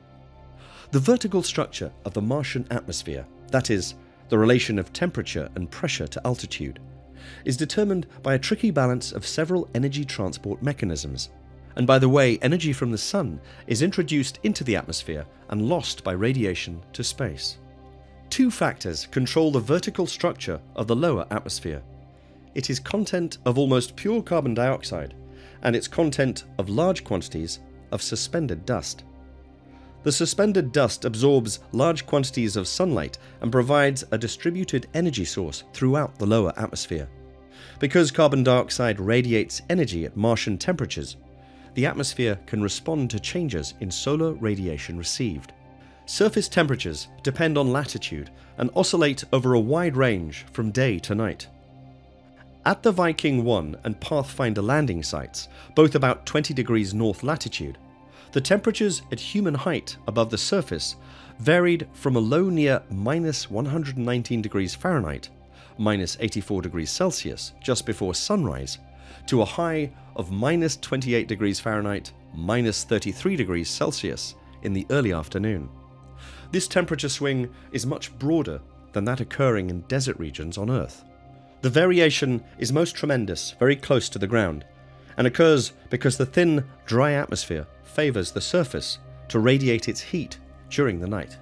The vertical structure of the Martian atmosphere, that is, the relation of temperature and pressure to altitude, is determined by a tricky balance of several energy transport mechanisms, and by the way energy from the Sun is introduced into the atmosphere and lost by radiation to space. Two factors control the vertical structure of the lower atmosphere. It is content of almost pure carbon dioxide and its content of large quantities of suspended dust. The suspended dust absorbs large quantities of sunlight and provides a distributed energy source throughout the lower atmosphere. Because carbon dioxide radiates energy at Martian temperatures, the atmosphere can respond to changes in solar radiation received. Surface temperatures depend on latitude and oscillate over a wide range from day to night. At the Viking one and Pathfinder landing sites, both about twenty degrees north latitude, the temperatures at human height above the surface varied from a low near minus one hundred nineteen degrees Fahrenheit, minus eighty-four degrees Celsius just before sunrise, to a high of minus twenty-eight degrees Fahrenheit, minus thirty-three degrees Celsius in the early afternoon. This temperature swing is much broader than that occurring in desert regions on Earth. The variation is most tremendous very close to the ground, and occurs because the thin, dry atmosphere favours the surface to radiate its heat during the night.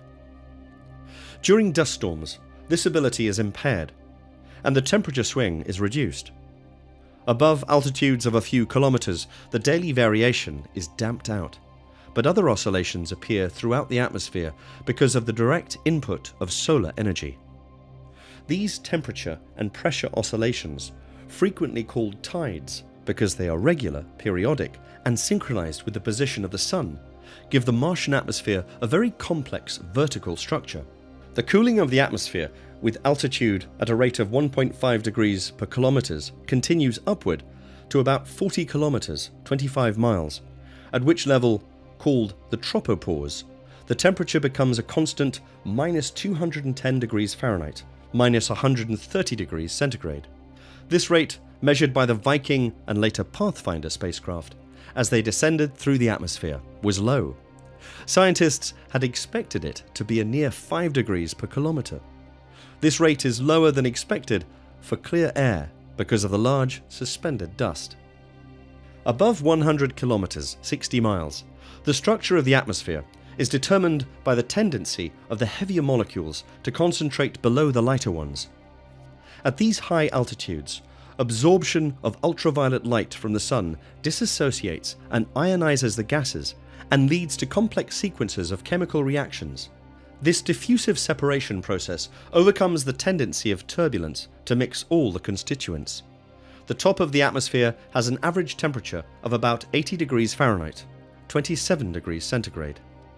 During dust storms, this ability is impaired, and the temperature swing is reduced. Above altitudes of a few kilometres, the daily variation is damped out, but other oscillations appear throughout the atmosphere because of the direct input of solar energy. These temperature and pressure oscillations, frequently called tides because they are regular, periodic, and synchronized with the position of the Sun, give the Martian atmosphere a very complex vertical structure. The cooling of the atmosphere, with altitude at a rate of one point five degrees per kilometres, continues upward to about forty kilometres, twenty-five miles, at which level, called the tropopause, the temperature becomes a constant minus two hundred ten degrees Fahrenheit, minus one hundred thirty degrees centigrade. This rate, measured by the Viking and later Pathfinder spacecraft as they descended through the atmosphere, was low. Scientists had expected it to be a near five degrees per kilometre. This rate is lower than expected for clear air because of the large suspended dust. Above one hundred kilometres, sixty miles, the structure of the atmosphere is determined by the tendency of the heavier molecules to concentrate below the lighter ones. At these high altitudes, absorption of ultraviolet light from the Sun disassociates and ionizes the gases and leads to complex sequences of chemical reactions. This diffusive separation process overcomes the tendency of turbulence to mix all the constituents. The top of the atmosphere has an average temperature of about eighty degrees Fahrenheit, twenty-seven degrees centigrade.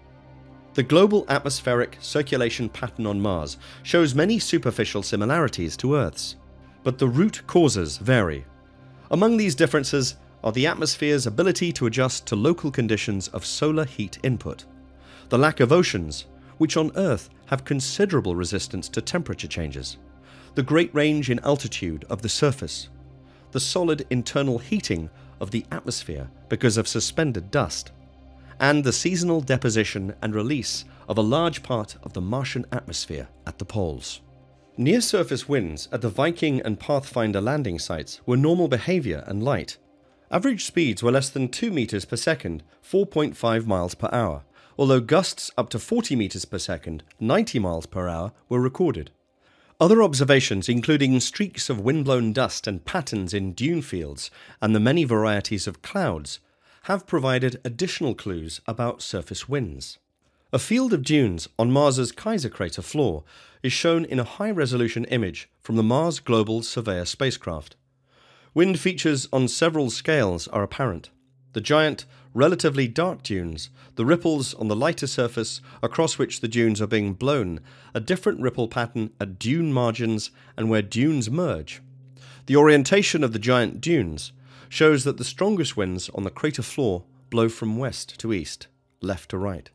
The global atmospheric circulation pattern on Mars shows many superficial similarities to Earth's, but the root causes vary. Among these differences are the atmosphere's ability to adjust to local conditions of solar heat input, the lack of oceans, which on Earth have considerable resistance to temperature changes, the great range in altitude of the surface, the solid internal heating of the atmosphere because of suspended dust, and the seasonal deposition and release of a large part of the Martian atmosphere at the poles. Near-surface winds at the Viking and Pathfinder landing sites were normal behavior and light. Average speeds were less than two meters per second, four point five miles per hour, although gusts up to forty meters per second, ninety miles per hour, were recorded. Other observations, including streaks of windblown dust and patterns in dune fields and the many varieties of clouds, have provided additional clues about surface winds. A field of dunes on Mars's Kaiser crater floor is shown in a high-resolution image from the Mars Global Surveyor spacecraft. Wind features on several scales are apparent. The giant, relatively dark dunes, the ripples on the lighter surface across which the dunes are being blown, a different ripple pattern at dune margins and where dunes merge. The orientation of the giant dunes shows that the strongest winds on the crater floor blow from west to east, left to right.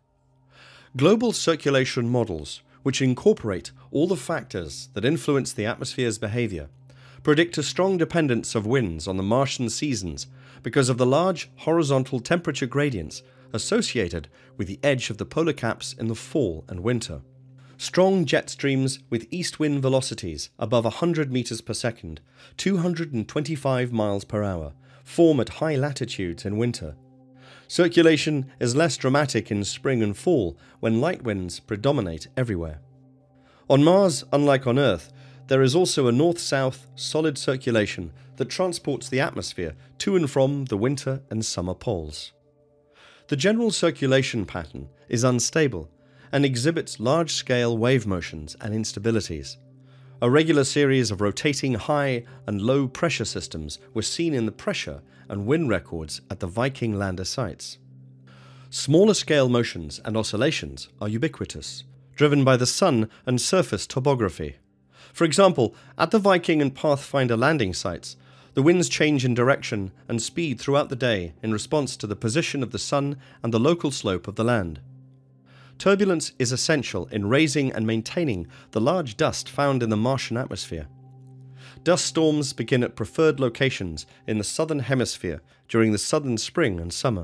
Global circulation models, which incorporate all the factors that influence the atmosphere's behavior, predict a strong dependence of winds on the Martian seasons because of the large horizontal temperature gradients associated with the edge of the polar caps in the fall and winter. Strong jet streams with east wind velocities above one hundred meters per second, two hundred twenty-five miles per hour, form at high latitudes in winter. Circulation is less dramatic in spring and fall when light winds predominate everywhere. On Mars, unlike on Earth, there is also a north-south solid circulation that transports the atmosphere to and from the winter and summer poles. The general circulation pattern is unstable and exhibits large-scale wave motions and instabilities. A regular series of rotating high and low pressure systems were seen in the pressure and wind records at the Viking lander sites. Smaller scale motions and oscillations are ubiquitous, driven by the sun and surface topography. For example, at the Viking and Pathfinder landing sites, the winds change in direction and speed throughout the day in response to the position of the sun and the local slope of the land. Turbulence is essential in raising and maintaining the large dust found in the Martian atmosphere. Dust storms begin at preferred locations in the southern hemisphere during the southern spring and summer.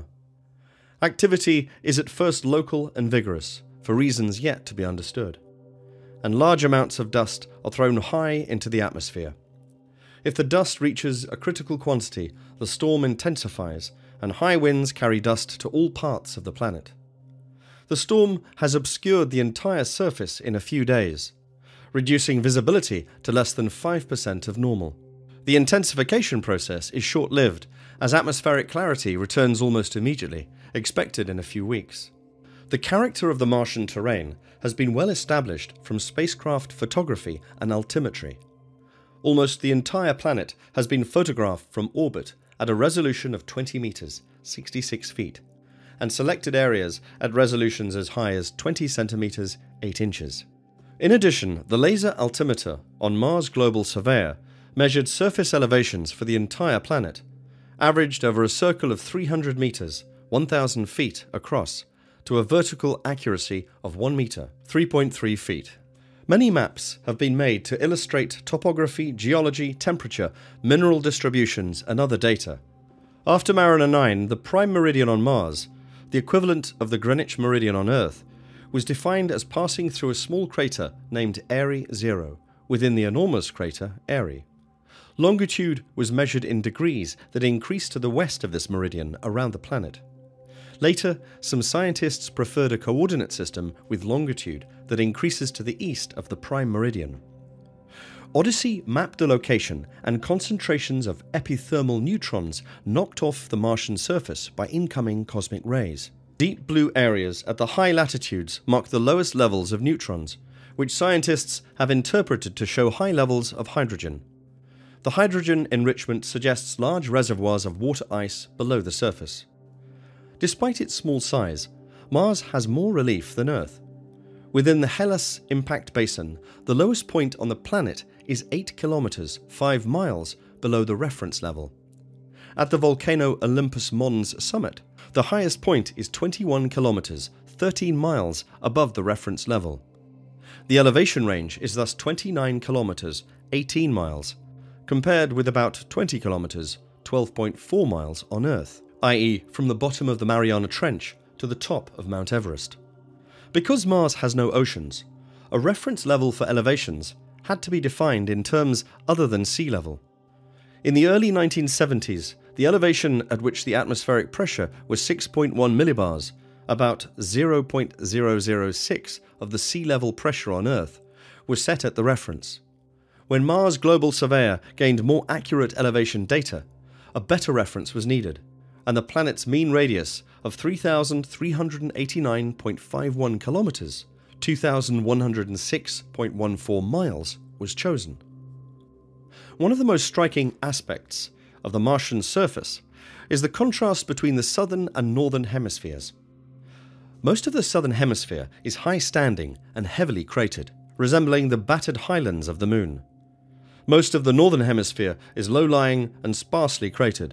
Activity is at first local and vigorous, for reasons yet to be understood, and large amounts of dust are thrown high into the atmosphere. If the dust reaches a critical quantity, the storm intensifies, and high winds carry dust to all parts of the planet. The storm has obscured the entire surface in a few days, reducing visibility to less than five percent of normal. The intensification process is short-lived, as atmospheric clarity returns almost immediately, expected in a few weeks. The character of the Martian terrain has been well established from spacecraft photography and altimetry. Almost the entire planet has been photographed from orbit at a resolution of twenty meters, sixty-six feet, and selected areas at resolutions as high as twenty centimeters, eight inches. In addition, the laser altimeter on Mars Global Surveyor measured surface elevations for the entire planet, averaged over a circle of three hundred meters, one thousand feet across, to a vertical accuracy of one meter, three point three feet. Many maps have been made to illustrate topography, geology, temperature, mineral distributions, and other data. After Mariner nine, the prime meridian on Mars, the equivalent of the Greenwich meridian on Earth, was defined as passing through a small crater named Airy zero, within the enormous crater Airy. Longitude was measured in degrees that increased to the west of this meridian around the planet. Later, some scientists preferred a coordinate system with longitude that increases to the east of the prime meridian. Odyssey mapped the location and concentrations of epithermal neutrons knocked off the Martian surface by incoming cosmic rays. Deep blue areas at the high latitudes mark the lowest levels of neutrons, which scientists have interpreted to show high levels of hydrogen. The hydrogen enrichment suggests large reservoirs of water ice below the surface. Despite its small size, Mars has more relief than Earth. Within the Hellas impact basin, the lowest point on the planet is eight kilometers, five miles below the reference level. At the volcano Olympus Mons summit, the highest point is twenty-one kilometers, thirteen miles above the reference level. The elevation range is thus twenty-nine kilometers, eighteen miles, compared with about twenty kilometers, twelve point four miles on Earth, that is from the bottom of the Mariana Trench to the top of Mount Everest. Because Mars has no oceans, a reference level for elevations had to be defined in terms other than sea level. In the early nineteen seventies, the elevation at which the atmospheric pressure was six point one millibars, about zero point zero zero six of the sea level pressure on Earth, was set at the reference. When Mars Global Surveyor gained more accurate elevation data, a better reference was needed, and the planet's mean radius of three thousand three hundred eighty-nine point five one kilometers, two thousand one hundred six point one four miles, was chosen. One of the most striking aspects of the Martian surface is the contrast between the southern and northern hemispheres. Most of the southern hemisphere is high-standing and heavily cratered, resembling the battered highlands of the Moon. Most of the northern hemisphere is low-lying and sparsely cratered.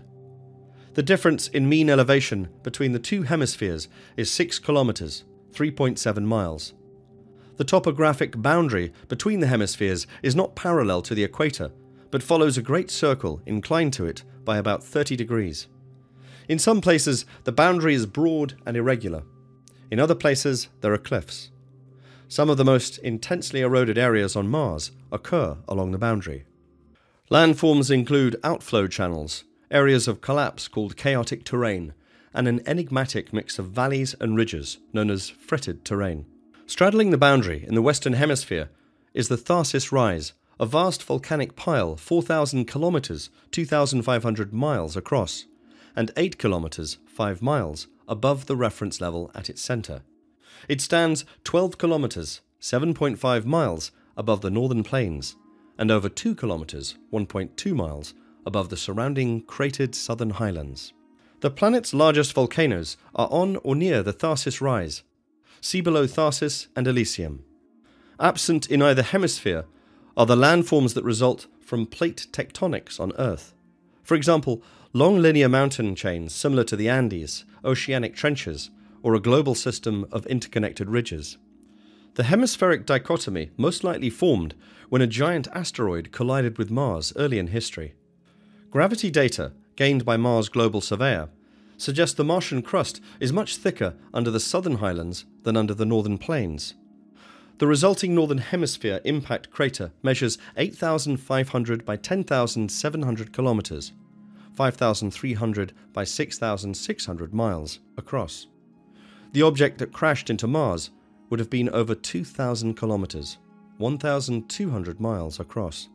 The difference in mean elevation between the two hemispheres is six kilometers, three point seven miles. The topographic boundary between the hemispheres is not parallel to the equator, but follows a great circle inclined to it by about thirty degrees. In some places, the boundary is broad and irregular. In other places, there are cliffs. Some of the most intensely eroded areas on Mars occur along the boundary. Landforms include outflow channels, areas of collapse called chaotic terrain, and an enigmatic mix of valleys and ridges known as fretted terrain. Straddling the boundary in the western hemisphere is the Tharsis Rise, a vast volcanic pile four thousand kilometers, two thousand five hundred miles across, and eight kilometers, five miles, above the reference level at its center. It stands twelve kilometers, seven point five miles, above the northern plains, and over two kilometers, one point two miles, above the surrounding cratered southern highlands. The planet's largest volcanoes are on or near the Tharsis Rise, see below Tharsis and Elysium. Absent in either hemisphere are the landforms that result from plate tectonics on Earth. For example, long linear mountain chains similar to the Andes, oceanic trenches, or a global system of interconnected ridges. The hemispheric dichotomy most likely formed when a giant asteroid collided with Mars early in history. Gravity data, gained by Mars Global Surveyor, suggest the Martian crust is much thicker under the southern highlands than under the northern plains. The resulting northern hemisphere impact crater measures eight thousand five hundred by ten thousand seven hundred kilometers, five thousand three hundred by six thousand six hundred miles across. The object that crashed into Mars would have been over two thousand kilometers, one thousand two hundred miles across.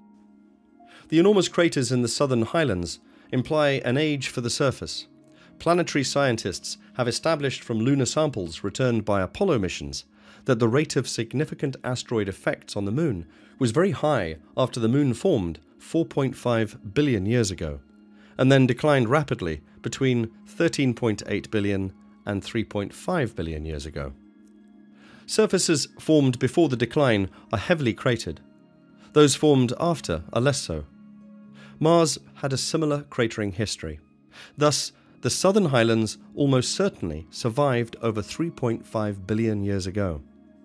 The enormous craters in the southern highlands imply an age for the surface. Planetary scientists have established from lunar samples returned by Apollo missions that the rate of significant asteroid effects on the Moon was very high after the Moon formed four point five billion years ago, and then declined rapidly between thirteen point eight billion and three point five billion years ago. Surfaces formed before the decline are heavily cratered. Those formed after are less so. Mars had a similar cratering history. Thus, the southern highlands almost certainly survived over three point five billion years ago.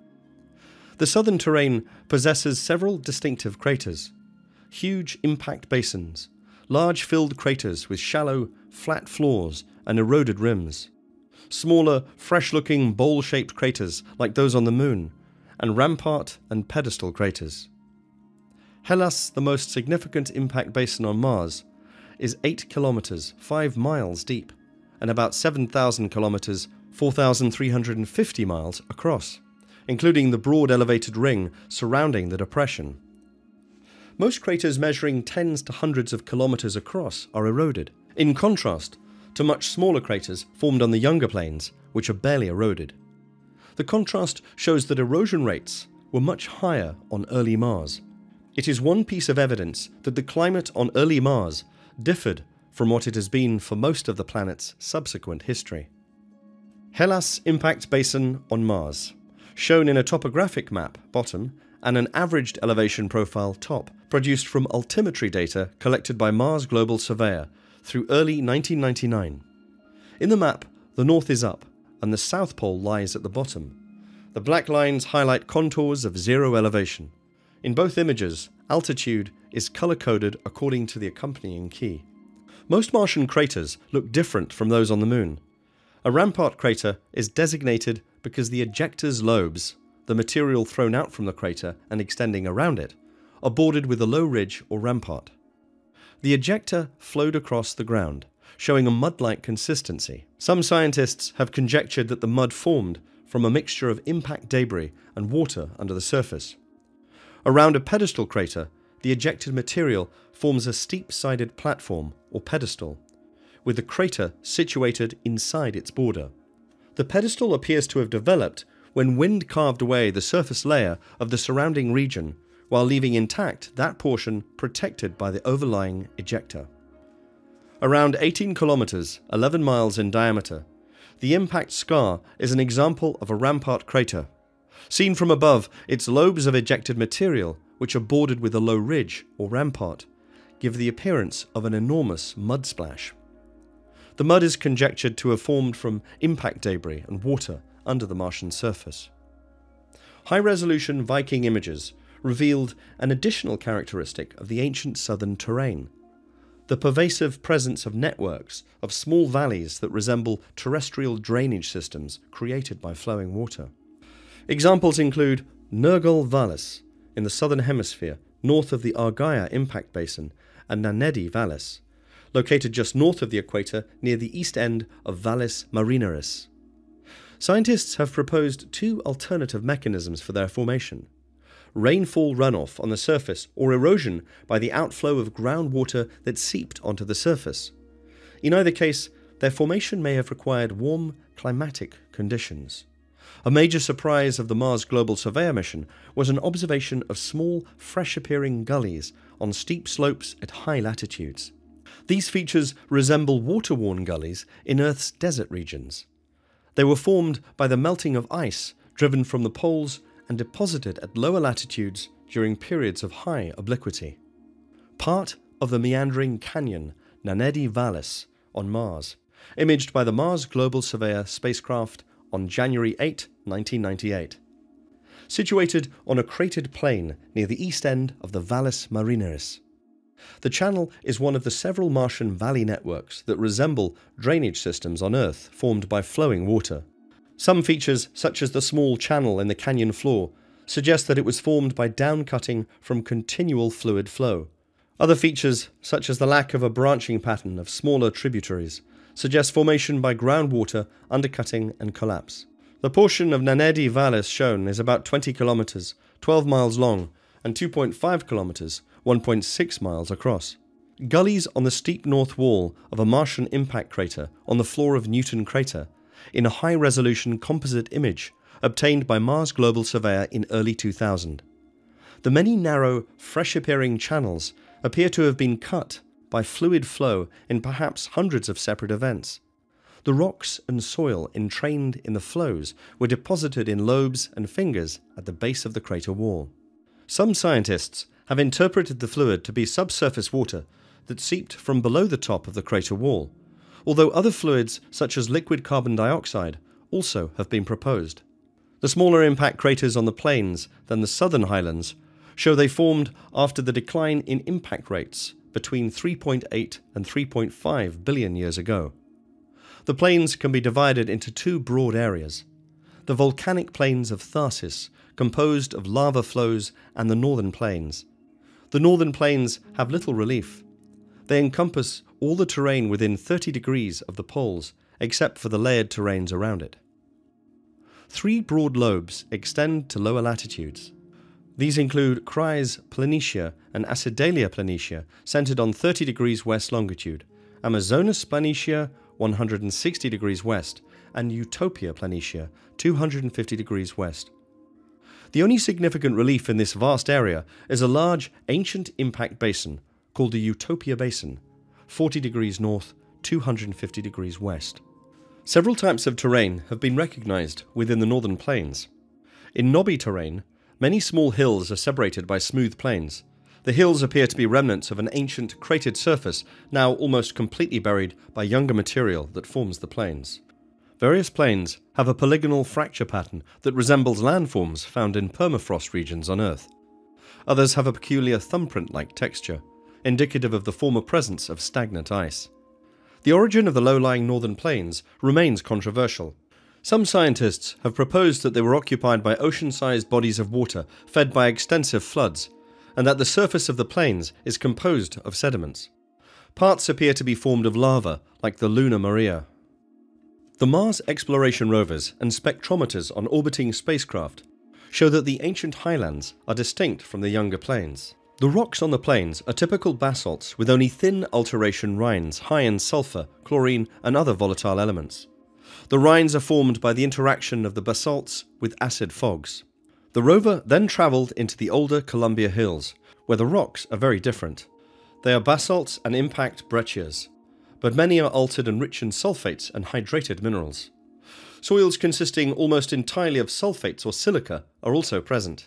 The southern terrain possesses several distinctive craters, huge impact basins, large filled craters with shallow, flat floors and eroded rims, smaller, fresh-looking bowl-shaped craters like those on the Moon, and rampart and pedestal craters. Hellas, the most significant impact basin on Mars, is eight kilometers, five miles deep, and about seven thousand kilometers, four thousand three hundred fifty miles across, including the broad elevated ring surrounding the depression. Most craters measuring tens to hundreds of kilometers across are eroded. In contrast, to much smaller craters formed on the younger plains, which are barely eroded. The contrast shows that erosion rates were much higher on early Mars. It is one piece of evidence that the climate on early Mars differed from what it has been for most of the planet's subsequent history. Hellas Impact Basin on Mars, shown in a topographic map bottom and an averaged elevation profile top, produced from altimetry data collected by Mars Global Surveyor through early nineteen ninety-nine. In the map, the north is up and the south pole lies at the bottom. The black lines highlight contours of zero elevation. In both images, altitude is color-coded according to the accompanying key. Most Martian craters look different from those on the Moon. A rampart crater is designated because the ejector's lobes, the material thrown out from the crater and extending around it, are bordered with a low ridge or rampart. The ejector flowed across the ground, showing a mud-like consistency. Some scientists have conjectured that the mud formed from a mixture of impact debris and water under the surface. Around a pedestal crater, the ejected material forms a steep-sided platform or pedestal, with the crater situated inside its border. The pedestal appears to have developed when wind carved away the surface layer of the surrounding region while leaving intact that portion protected by the overlying ejector. Around eighteen kilometers, eleven miles in diameter, the impact scar is an example of a rampart crater. Seen from above, its lobes of ejected material, which are bordered with a low ridge or rampart, give the appearance of an enormous mud splash. The mud is conjectured to have formed from impact debris and water under the Martian surface. High-resolution Viking images revealed an additional characteristic of the ancient southern terrain: the pervasive presence of networks of small valleys that resemble terrestrial drainage systems created by flowing water. Examples include Nergal Vallis in the southern hemisphere, north of the Argaea impact basin, and Nanedi Vallis, located just north of the equator near the east end of Vallis Marineris. Scientists have proposed two alternative mechanisms for their formation: rainfall runoff on the surface or erosion by the outflow of groundwater that seeped onto the surface. In either case, their formation may have required warm climatic conditions. A major surprise of the Mars Global Surveyor mission was an observation of small, fresh-appearing gullies on steep slopes at high latitudes. These features resemble water-worn gullies in Earth's desert regions. They were formed by the melting of ice driven from the poles and deposited at lower latitudes during periods of high obliquity. Part of the meandering canyon Nanedi Vallis on Mars, imaged by the Mars Global Surveyor spacecraft on January eighth, nineteen ninety-eight. Situated on a cratered plain near the east end of the Vallis Marineris. The channel is one of the several Martian valley networks that resemble drainage systems on Earth formed by flowing water. Some features, such as the small channel in the canyon floor, suggest that it was formed by downcutting from continual fluid flow. Other features, such as the lack of a branching pattern of smaller tributaries, suggest formation by groundwater undercutting and collapse. The portion of Nanedi Vallis shown is about twenty kilometers, twelve miles long, and two point five kilometers, one point six miles across. Gullies on the steep north wall of a Martian impact crater on the floor of Newton crater, in a high-resolution composite image obtained by Mars Global Surveyor in early two thousand. The many narrow, fresh-appearing channels appear to have been cut by fluid flow in perhaps hundreds of separate events. The rocks and soil entrained in the flows were deposited in lobes and fingers at the base of the crater wall. Some scientists have interpreted the fluid to be subsurface water that seeped from below the top of the crater wall, although other fluids such as liquid carbon dioxide also have been proposed. The smaller impact craters on the plains than the southern highlands show they formed after the decline in impact rates between three point eight and three point five billion years ago. The plains can be divided into two broad areas: the volcanic plains of Tharsis, composed of lava flows, and the northern plains. The northern plains have little relief. They encompass all the terrain within thirty degrees of the poles, except for the layered terrains around it. Three broad lobes extend to lower latitudes. These include Chryse Planitia and Acidalia Planitia, centered on thirty degrees west longitude, Amazonas Planitia, one hundred sixty degrees west, and Utopia Planitia, two hundred fifty degrees west. The only significant relief in this vast area is a large ancient impact basin called the Utopia Basin, forty degrees north, two hundred fifty degrees west. Several types of terrain have been recognized within the northern plains. In knobby terrain, many small hills are separated by smooth plains. The hills appear to be remnants of an ancient cratered surface, now almost completely buried by younger material that forms the plains. Various plains have a polygonal fracture pattern that resembles landforms found in permafrost regions on Earth. Others have a peculiar thumbprint-like texture, indicative of the former presence of stagnant ice. The origin of the low-lying northern plains remains controversial. Some scientists have proposed that they were occupied by ocean-sized bodies of water fed by extensive floods, and that the surface of the plains is composed of sediments. Parts appear to be formed of lava, like the Luna Maria. The Mars exploration rovers and spectrometers on orbiting spacecraft show that the ancient highlands are distinct from the younger plains. The rocks on the plains are typical basalts with only thin alteration rinds high in sulfur, chlorine, and other volatile elements. The rinds are formed by the interaction of the basalts with acid fogs. The rover then travelled into the older Columbia Hills, where the rocks are very different. They are basalts and impact breccias, but many are altered and rich in sulfates and hydrated minerals. Soils consisting almost entirely of sulfates or silica are also present.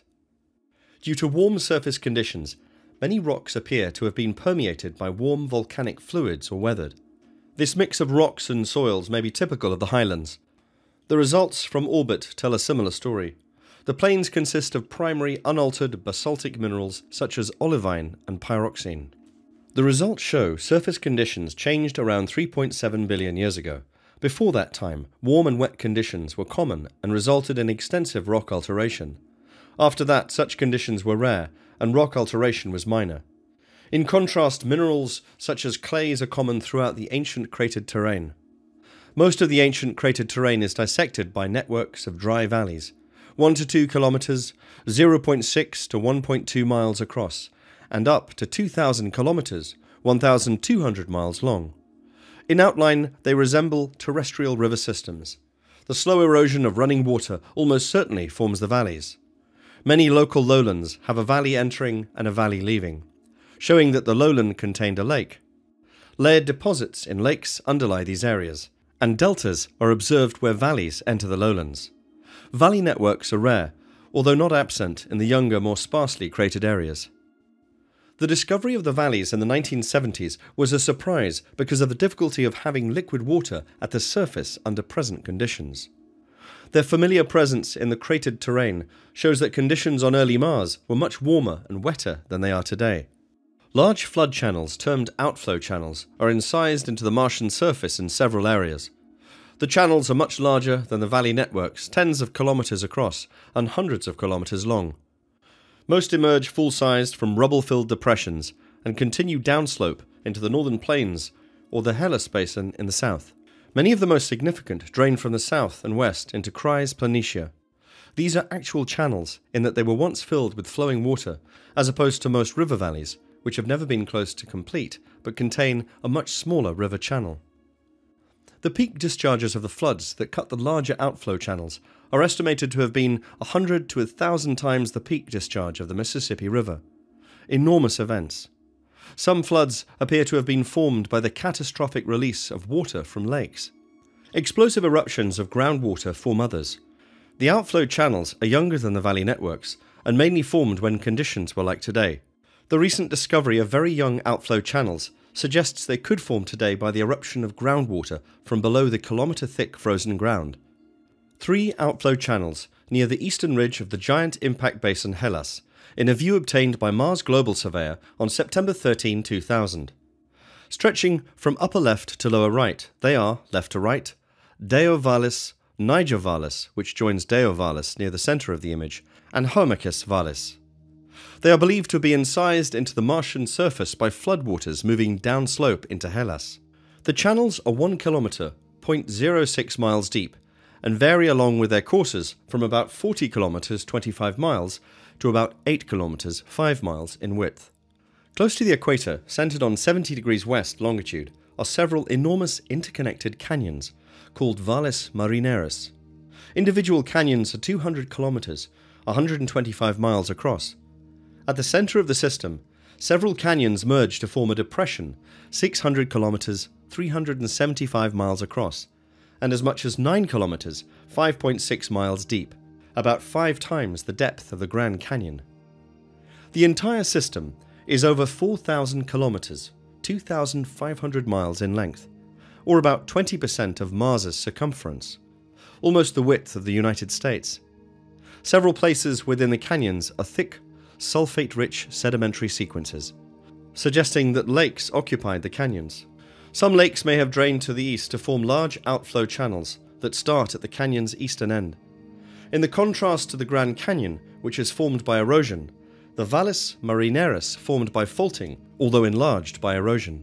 Due to warm surface conditions, many rocks appear to have been permeated by warm volcanic fluids or weathered. This mix of rocks and soils may be typical of the highlands. The results from orbit tell a similar story. The plains consist of primary unaltered basaltic minerals such as olivine and pyroxene. The results show surface conditions changed around three point seven billion years ago. Before that time, warm and wet conditions were common and resulted in extensive rock alteration. After that, such conditions were rare, and rock alteration was minor. In contrast, minerals such as clays are common throughout the ancient cratered terrain. Most of the ancient cratered terrain is dissected by networks of dry valleys, one to two kilometers, zero point six to one point two miles across, and up to two thousand kilometers, one thousand two hundred miles long. In outline, they resemble terrestrial river systems. The slow erosion of running water almost certainly forms the valleys. Many local lowlands have a valley entering and a valley leaving, showing that the lowland contained a lake. Layered deposits in lakes underlie these areas, and deltas are observed where valleys enter the lowlands. Valley networks are rare, although not absent in the younger, more sparsely cratered areas. The discovery of the valleys in the nineteen seventies was a surprise because of the difficulty of having liquid water at the surface under present conditions. Their familiar presence in the cratered terrain shows that conditions on early Mars were much warmer and wetter than they are today. Large flood channels, termed outflow channels, are incised into the Martian surface in several areas. The channels are much larger than the valley networks, tens of kilometers across and hundreds of kilometers long. Most emerge full-sized from rubble-filled depressions and continue downslope into the northern plains or the Hellas Basin in the south. Many of the most significant drain from the south and west into Cries Planitia. These are actual channels in that they were once filled with flowing water, as opposed to most river valleys, which have never been close to complete, but contain a much smaller river channel. The peak discharges of the floods that cut the larger outflow channels are estimated to have been one hundred to one thousand times the peak discharge of the Mississippi River. Enormous events. Some floods appear to have been formed by the catastrophic release of water from lakes. Explosive eruptions of groundwater form others. The outflow channels are younger than the valley networks and mainly formed when conditions were like today. The recent discovery of very young outflow channels suggests they could form today by the eruption of groundwater from below the kilometre-thick frozen ground. Three outflow channels near the eastern ridge of the giant impact basin Hellas, in a view obtained by Mars Global Surveyor on September thirteenth, two thousand. Stretching from upper left to lower right, they are, left to right, Deo Vallis, Niger Vallis, which joins Deo Vallis near the centre of the image, and Homachus Vallis. They are believed to be incised into the Martian surface by floodwaters moving downslope into Hellas. The channels are one kilometre, zero point zero six miles deep, and vary along with their courses from about forty kilometres, twenty-five miles, to about eight kilometres, five miles in width. Close to the equator, centred on seventy degrees west longitude, are several enormous interconnected canyons called valles marineras. Individual canyons are two hundred kilometers, one hundred twenty-five miles across. At the center of the system, several canyons merge to form a depression six hundred kilometers, three hundred seventy-five miles across, and as much as nine kilometers, five point six miles deep, about five times the depth of the Grand Canyon. The entire system is over four thousand kilometers, two thousand five hundred miles in length, or about twenty percent of Mars's circumference, almost the width of the United States. Several places within the canyons are thick, sulfate-rich sedimentary sequences, suggesting that lakes occupied the canyons. Some lakes may have drained to the east to form large outflow channels that start at the canyon's eastern end. In the contrast to the Grand Canyon, which is formed by erosion, the valles marineras formed by faulting, although enlarged by erosion.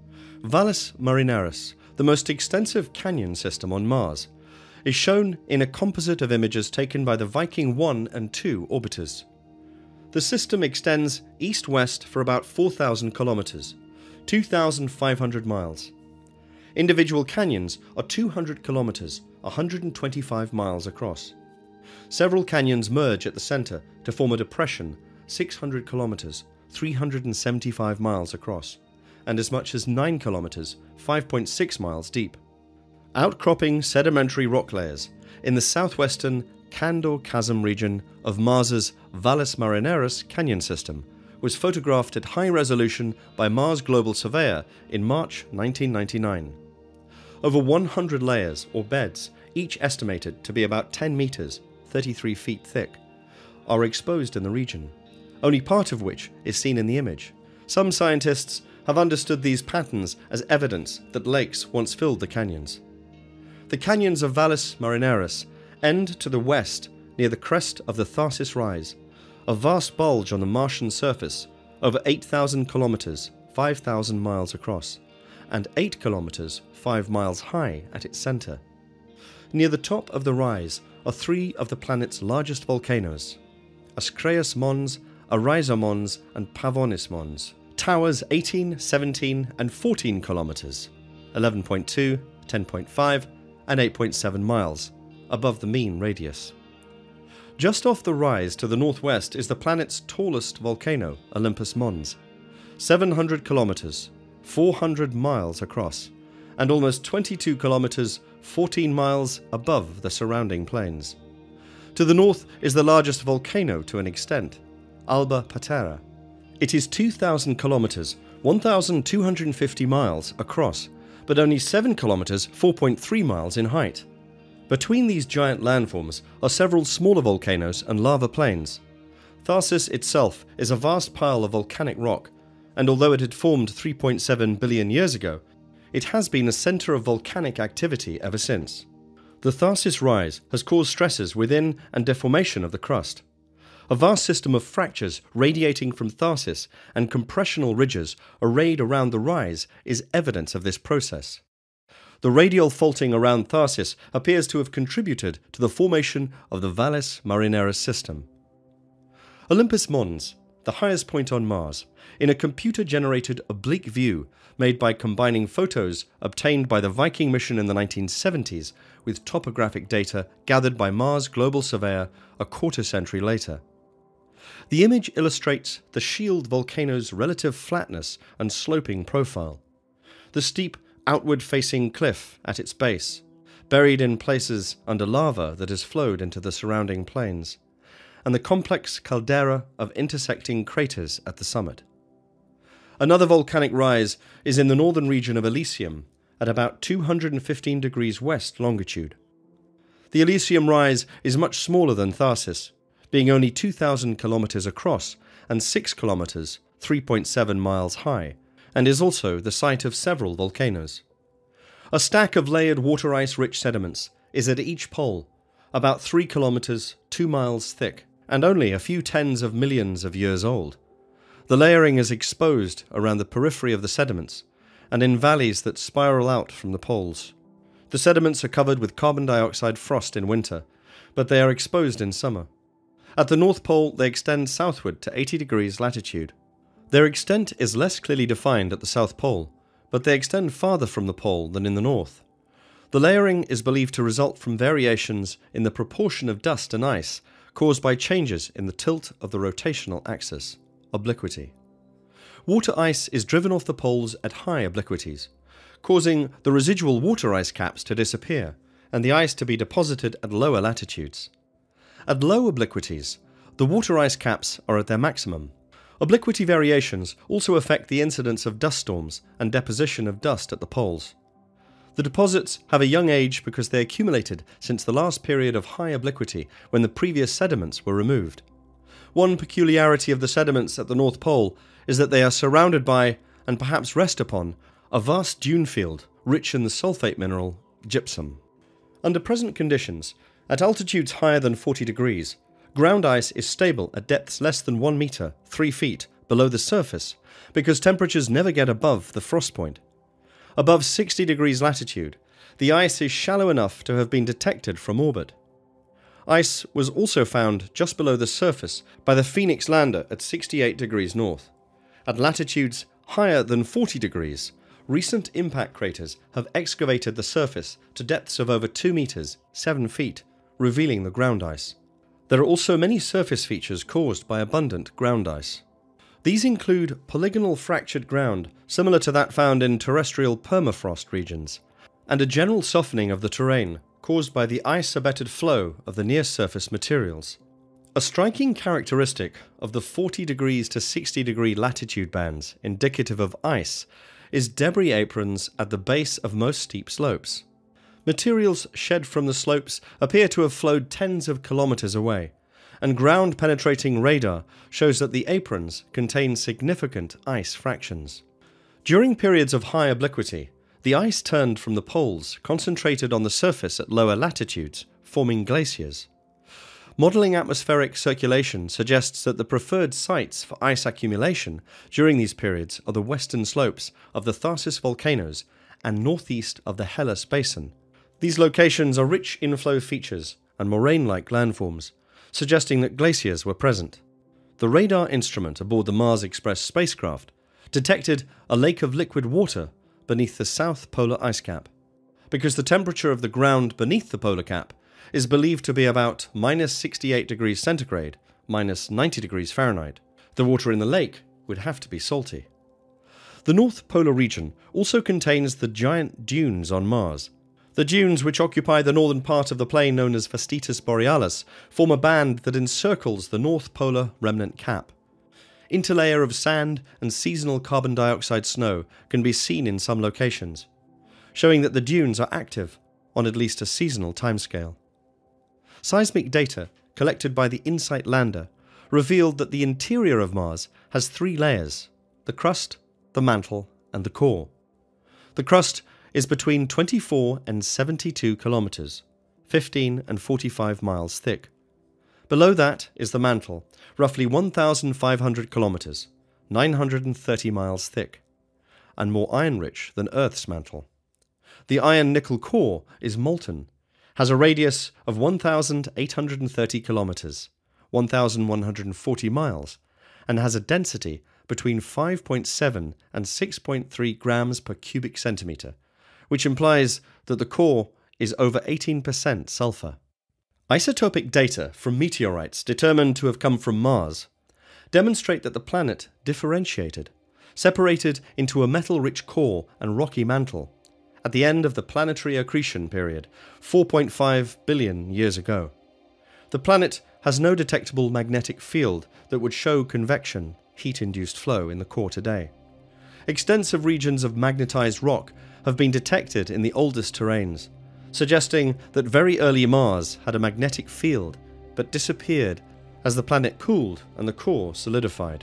Valles marineras, the most extensive canyon system on Mars, is shown in a composite of images taken by the Viking one and two orbiters. The system extends east-west for about four thousand kilometers, two thousand five hundred miles. Individual canyons are two hundred kilometers, one hundred twenty-five miles across. Several canyons merge at the center to form a depression six hundred kilometers, three hundred seventy-five miles across, and as much as nine kilometers, five point six miles deep. Outcropping sedimentary rock layers in the southwestern Kandor Chasm region of Mars's Valles Marineras canyon system was photographed at high resolution by Mars Global Surveyor in March nineteen ninety-nine. Over one hundred layers, or beds, each estimated to be about ten meters, thirty-three feet thick, are exposed in the region, only part of which is seen in the image. Some scientists have understood these patterns as evidence that lakes once filled the canyons. The canyons of Valles Marineras end to the west near the crest of the Tharsis Rise, a vast bulge on the Martian surface over eight thousand kilometers, five thousand miles across, and eight kilometers, five miles high at its center. Near the top of the rise are three of the planet's largest volcanoes, Ascraeus Mons, Ariza Mons, and Pavonis Mons. Towers eighteen, seventeen, and fourteen kilometers, eleven point two, ten point five, and eight point seven miles, above the mean radius. Just off the rise to the northwest is the planet's tallest volcano, Olympus Mons, seven hundred kilometers, four hundred miles across, and almost twenty-two kilometers, fourteen miles above the surrounding plains. To the north is the largest volcano to an extent, Alba Patera. It is two thousand kilometers, one thousand two hundred fifty miles across, but only seven kilometers, four point three miles in height. Between these giant landforms are several smaller volcanoes and lava plains. Tharsis itself is a vast pile of volcanic rock, and although it had formed three point seven billion years ago, it has been a center of volcanic activity ever since. The Tharsis Rise has caused stresses within and deformation of the crust. A vast system of fractures radiating from Tharsis and compressional ridges arrayed around the rise is evidence of this process. The radial faulting around Tharsis appears to have contributed to the formation of the Valles Marineras system. Olympus Mons, the highest point on Mars, in a computer-generated oblique view made by combining photos obtained by the Viking mission in the nineteen seventies with topographic data gathered by Mars Global Surveyor a quarter century later. The image illustrates the shield volcano's relative flatness and sloping profile. The steep, outward-facing cliff at its base, buried in places under lava that has flowed into the surrounding plains, and the complex caldera of intersecting craters at the summit. Another volcanic rise is in the northern region of Elysium, at about two hundred fifteen degrees west longitude. The Elysium rise is much smaller than Tharsis, being only two thousand kilometers across and six kilometers, three point seven miles high, and is also the site of several volcanoes. A stack of layered water ice-rich sediments is at each pole, about three kilometers, two miles thick, and only a few tens of millions of years old. The layering is exposed around the periphery of the sediments, and in valleys that spiral out from the poles. The sediments are covered with carbon dioxide frost in winter, but they are exposed in summer. At the North Pole, they extend southward to eighty degrees latitude. Their extent is less clearly defined at the South Pole, but they extend farther from the pole than in the north. The layering is believed to result from variations in the proportion of dust and ice caused by changes in the tilt of the rotational axis, obliquity. Water ice is driven off the poles at high obliquities, causing the residual water ice caps to disappear and the ice to be deposited at lower latitudes. At low obliquities, the water ice caps are at their maximum. Obliquity variations also affect the incidence of dust storms and deposition of dust at the poles. The deposits have a young age because they accumulated since the last period of high obliquity when the previous sediments were removed. One peculiarity of the sediments at the North Pole is that they are surrounded by, and perhaps rest upon, a vast dune field rich in the sulfate mineral gypsum. Under present conditions, at altitudes higher than forty degrees, ground ice is stable at depths less than one metre, three feet, below the surface, because temperatures never get above the frost point. Above sixty degrees latitude, the ice is shallow enough to have been detected from orbit. Ice was also found just below the surface by the Phoenix lander at sixty-eight degrees north. At latitudes higher than forty degrees, recent impact craters have excavated the surface to depths of over two metres, seven feet, revealing the ground ice. There are also many surface features caused by abundant ground ice. These include polygonal fractured ground, similar to that found in terrestrial permafrost regions, and a general softening of the terrain caused by the ice-abetted flow of the near-surface materials. A striking characteristic of the forty degrees to sixty degree latitude bands indicative of ice is debris aprons at the base of most steep slopes. Materials shed from the slopes appear to have flowed tens of kilometres away, and ground-penetrating radar shows that the aprons contain significant ice fractions. During periods of high obliquity, the ice turned from the poles concentrated on the surface at lower latitudes, forming glaciers. Modelling atmospheric circulation suggests that the preferred sites for ice accumulation during these periods are the western slopes of the Tharsis volcanoes and northeast of the Hellas Basin. These locations are rich inflow features and moraine-like landforms, suggesting that glaciers were present. The radar instrument aboard the Mars Express spacecraft detected a lake of liquid water beneath the south polar ice cap. Because the temperature of the ground beneath the polar cap is believed to be about minus sixty-eight degrees centigrade, minus ninety degrees Fahrenheit, the water in the lake would have to be salty. The North Polar region also contains the giant dunes on Mars. The dunes, which occupy the northern part of the plain known as Fastitis Borealis, form a band that encircles the North Polar remnant cap. Interlayer of sand and seasonal carbon dioxide snow can be seen in some locations, showing that the dunes are active on at least a seasonal timescale. Seismic data collected by the InSight lander revealed that the interior of Mars has three layers: the crust, the mantle, and the core. The crust is between twenty-four and seventy-two kilometers, fifteen and forty-five miles thick. Below that is the mantle, roughly one thousand five hundred kilometers, nine hundred thirty miles thick, and more iron-rich than Earth's mantle. The iron-nickel core is molten, has a radius of one thousand eight hundred thirty kilometers, one thousand one hundred forty miles, and has a density between five point seven and six point three grams per cubic centimeter, which implies that the core is over eighteen percent sulfur. Isotopic data from meteorites determined to have come from Mars demonstrate that the planet differentiated, separated into a metal-rich core and rocky mantle, at the end of the planetary accretion period, four point five billion years ago. The planet has no detectable magnetic field that would show convection, heat-induced flow in the core today. Extensive regions of magnetized rock have been detected in the oldest terrains, suggesting that very early Mars had a magnetic field but disappeared as the planet cooled and the core solidified.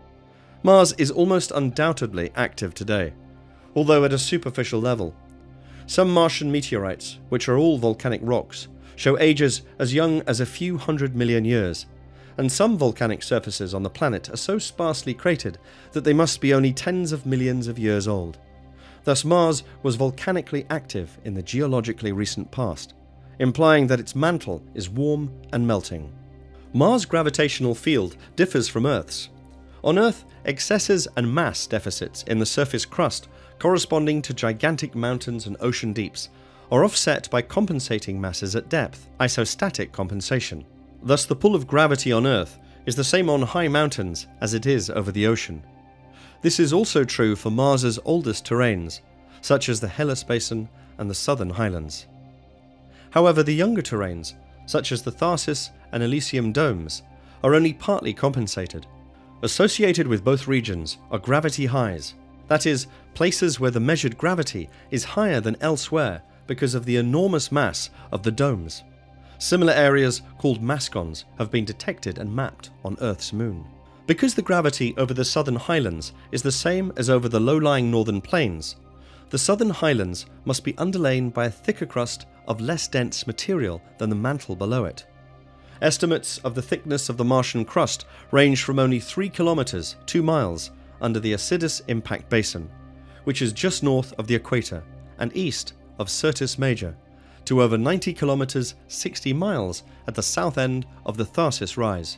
Mars is almost undoubtedly active today, although at a superficial level. Some Martian meteorites, which are all volcanic rocks, show ages as young as a few hundred million years, and some volcanic surfaces on the planet are so sparsely cratered that they must be only tens of millions of years old. Thus Mars was volcanically active in the geologically recent past, implying that its mantle is warm and melting. Mars' gravitational field differs from Earth's. On Earth, excesses and mass deficits in the surface crust corresponding to gigantic mountains and ocean deeps are offset by compensating masses at depth, isostatic compensation. Thus, the pull of gravity on Earth is the same on high mountains as it is over the ocean. This is also true for Mars's oldest terrains, such as the Hellas Basin and the Southern Highlands. However, the younger terrains, such as the Tharsis and Elysium domes, are only partly compensated. Associated with both regions are gravity highs, that is, places where the measured gravity is higher than elsewhere because of the enormous mass of the domes. Similar areas called mascons have been detected and mapped on Earth's moon. Because the gravity over the Southern Highlands is the same as over the low-lying northern plains, the Southern Highlands must be underlain by a thicker crust of less dense material than the mantle below it. Estimates of the thickness of the Martian crust range from only three kilometers, two miles, under the Acidus Impact Basin, which is just north of the equator and east of Syrtis Major, to over ninety kilometers, sixty miles at the south end of the Tharsis Rise.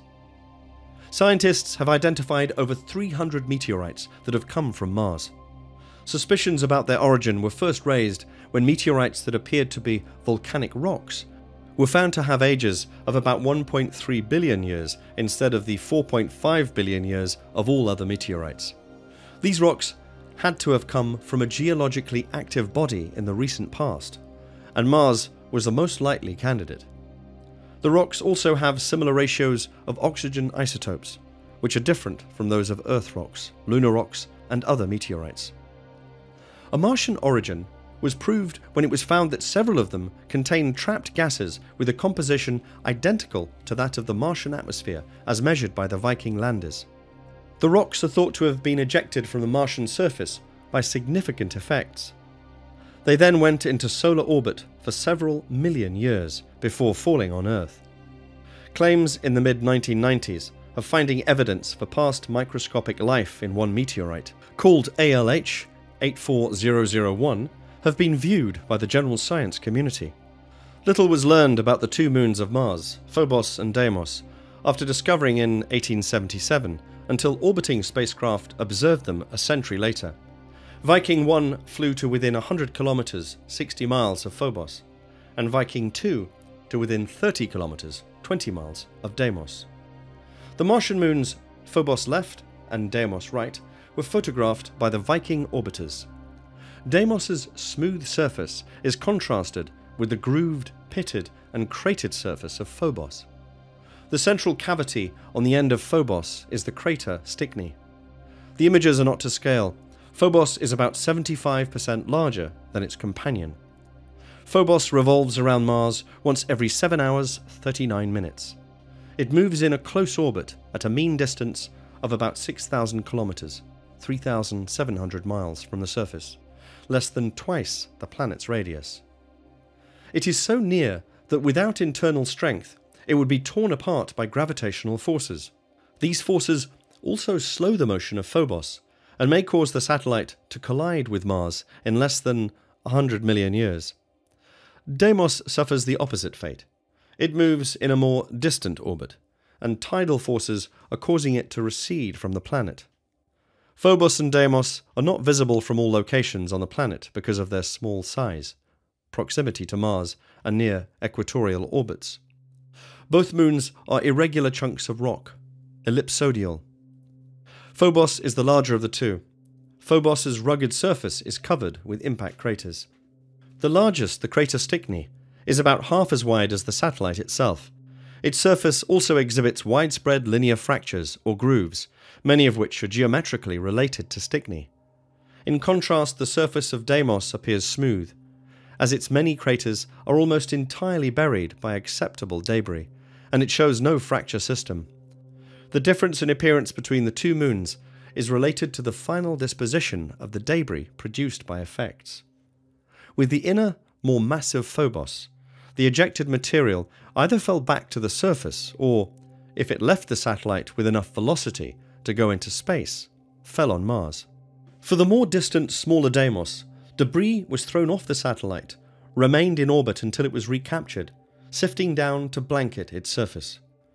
Scientists have identified over three hundred meteorites that have come from Mars. Suspicions about their origin were first raised when meteorites that appeared to be volcanic rocks were found to have ages of about one point three billion years instead of the four point five billion years of all other meteorites. These rocks had to have come from a geologically active body in the recent past, and Mars was the most likely candidate. The rocks also have similar ratios of oxygen isotopes, which are different from those of Earth rocks, lunar rocks, and other meteorites. A Martian origin was proved when it was found that several of them contained trapped gases with a composition identical to that of the Martian atmosphere as measured by the Viking landers. The rocks are thought to have been ejected from the Martian surface by significant effects. They then went into solar orbit for several million years before falling on Earth. Claims in the mid nineteen nineties of finding evidence for past microscopic life in one meteorite, called A L H eight four zero zero one, have been viewed by the general science community. Little was learned about the two moons of Mars, Phobos and Deimos, after discovering in eighteen seventy-seven, until orbiting spacecraft observed them a century later. Viking one flew to within one hundred kilometers, sixty miles of Phobos, and Viking two to within thirty kilometers, twenty miles of Deimos. The Martian moons Phobos left and Deimos right were photographed by the Viking orbiters. Deimos's smooth surface is contrasted with the grooved, pitted and cratered surface of Phobos. The central cavity on the end of Phobos is the crater Stickney. The images are not to scale. Phobos is about seventy-five percent larger than its companion. Phobos revolves around Mars once every seven hours, thirty-nine minutes. It moves in a close orbit at a mean distance of about six thousand kilometers, three thousand seven hundred miles from the surface, less than twice the planet's radius. It is so near that without internal strength, it would be torn apart by gravitational forces. These forces also slow the motion of Phobos and may cause the satellite to collide with Mars in less than one hundred million years. Deimos suffers the opposite fate. It moves in a more distant orbit, and tidal forces are causing it to recede from the planet. Phobos and Deimos are not visible from all locations on the planet because of their small size, proximity to Mars, and near equatorial orbits. Both moons are irregular chunks of rock, ellipsoidal. Phobos is the larger of the two. Phobos's rugged surface is covered with impact craters. The largest, the crater Stickney, is about half as wide as the satellite itself. Its surface also exhibits widespread linear fractures or grooves, many of which are geometrically related to Stickney. In contrast, the surface of Deimos appears smooth, as its many craters are almost entirely buried by acceptable debris, and it shows no fracture system. The difference in appearance between the two moons is related to the final disposition of the debris produced by effects. With the inner, more massive Phobos, the ejected material either fell back to the surface or, if it left the satellite with enough velocity to go into space, fell on Mars. For the more distant, smaller Deimos, debris was thrown off the satellite, remained in orbit until it was recaptured, sifting down to blanket its surface.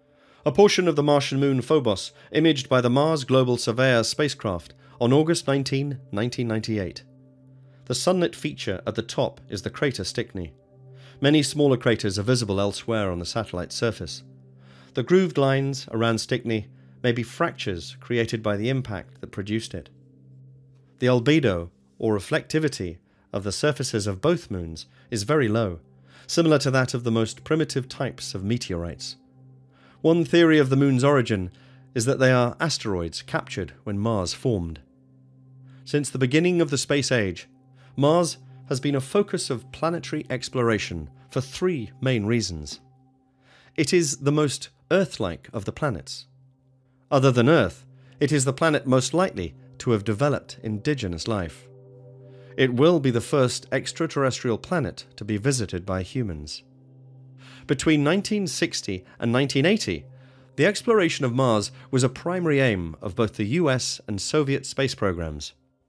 A portion of the Martian moon Phobos imaged by the Mars Global Surveyor spacecraft on August nineteenth, nineteen ninety-eight. The sunlit feature at the top is the crater Stickney. Many smaller craters are visible elsewhere on the satellite's surface. The grooved lines around Stickney may be fractures created by the impact that produced it. The albedo, or reflectivity, of the surfaces of both moons is very low, similar to that of the most primitive types of meteorites. One theory of the moon's origin is that they are asteroids captured when Mars formed. Since the beginning of the space age, Mars has been a focus of planetary exploration for three main reasons. It is the most Earth-like of the planets. Other than Earth, it is the planet most likely to have developed indigenous life. It will be the first extraterrestrial planet to be visited by humans. Between nineteen sixty and nineteen eighty, the exploration of Mars was a primary aim of both the U S and Soviet space programs.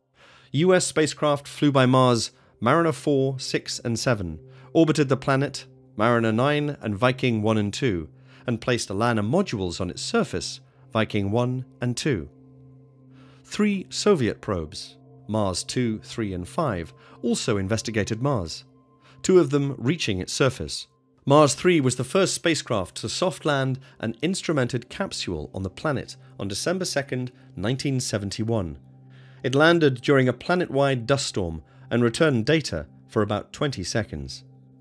U S spacecraft flew by Mars Mariner four, six and seven, orbited the planet Mariner nine and Viking one and two, and placed Lana modules on its surface, Viking one and two. Three Soviet probes, Mars two, three and five, also investigated Mars, two of them reaching its surface. Mars three was the first spacecraft to soft land an instrumented capsule on the planet on December second, nineteen seventy-one. It landed during a planet-wide dust storm and returned data for about twenty seconds.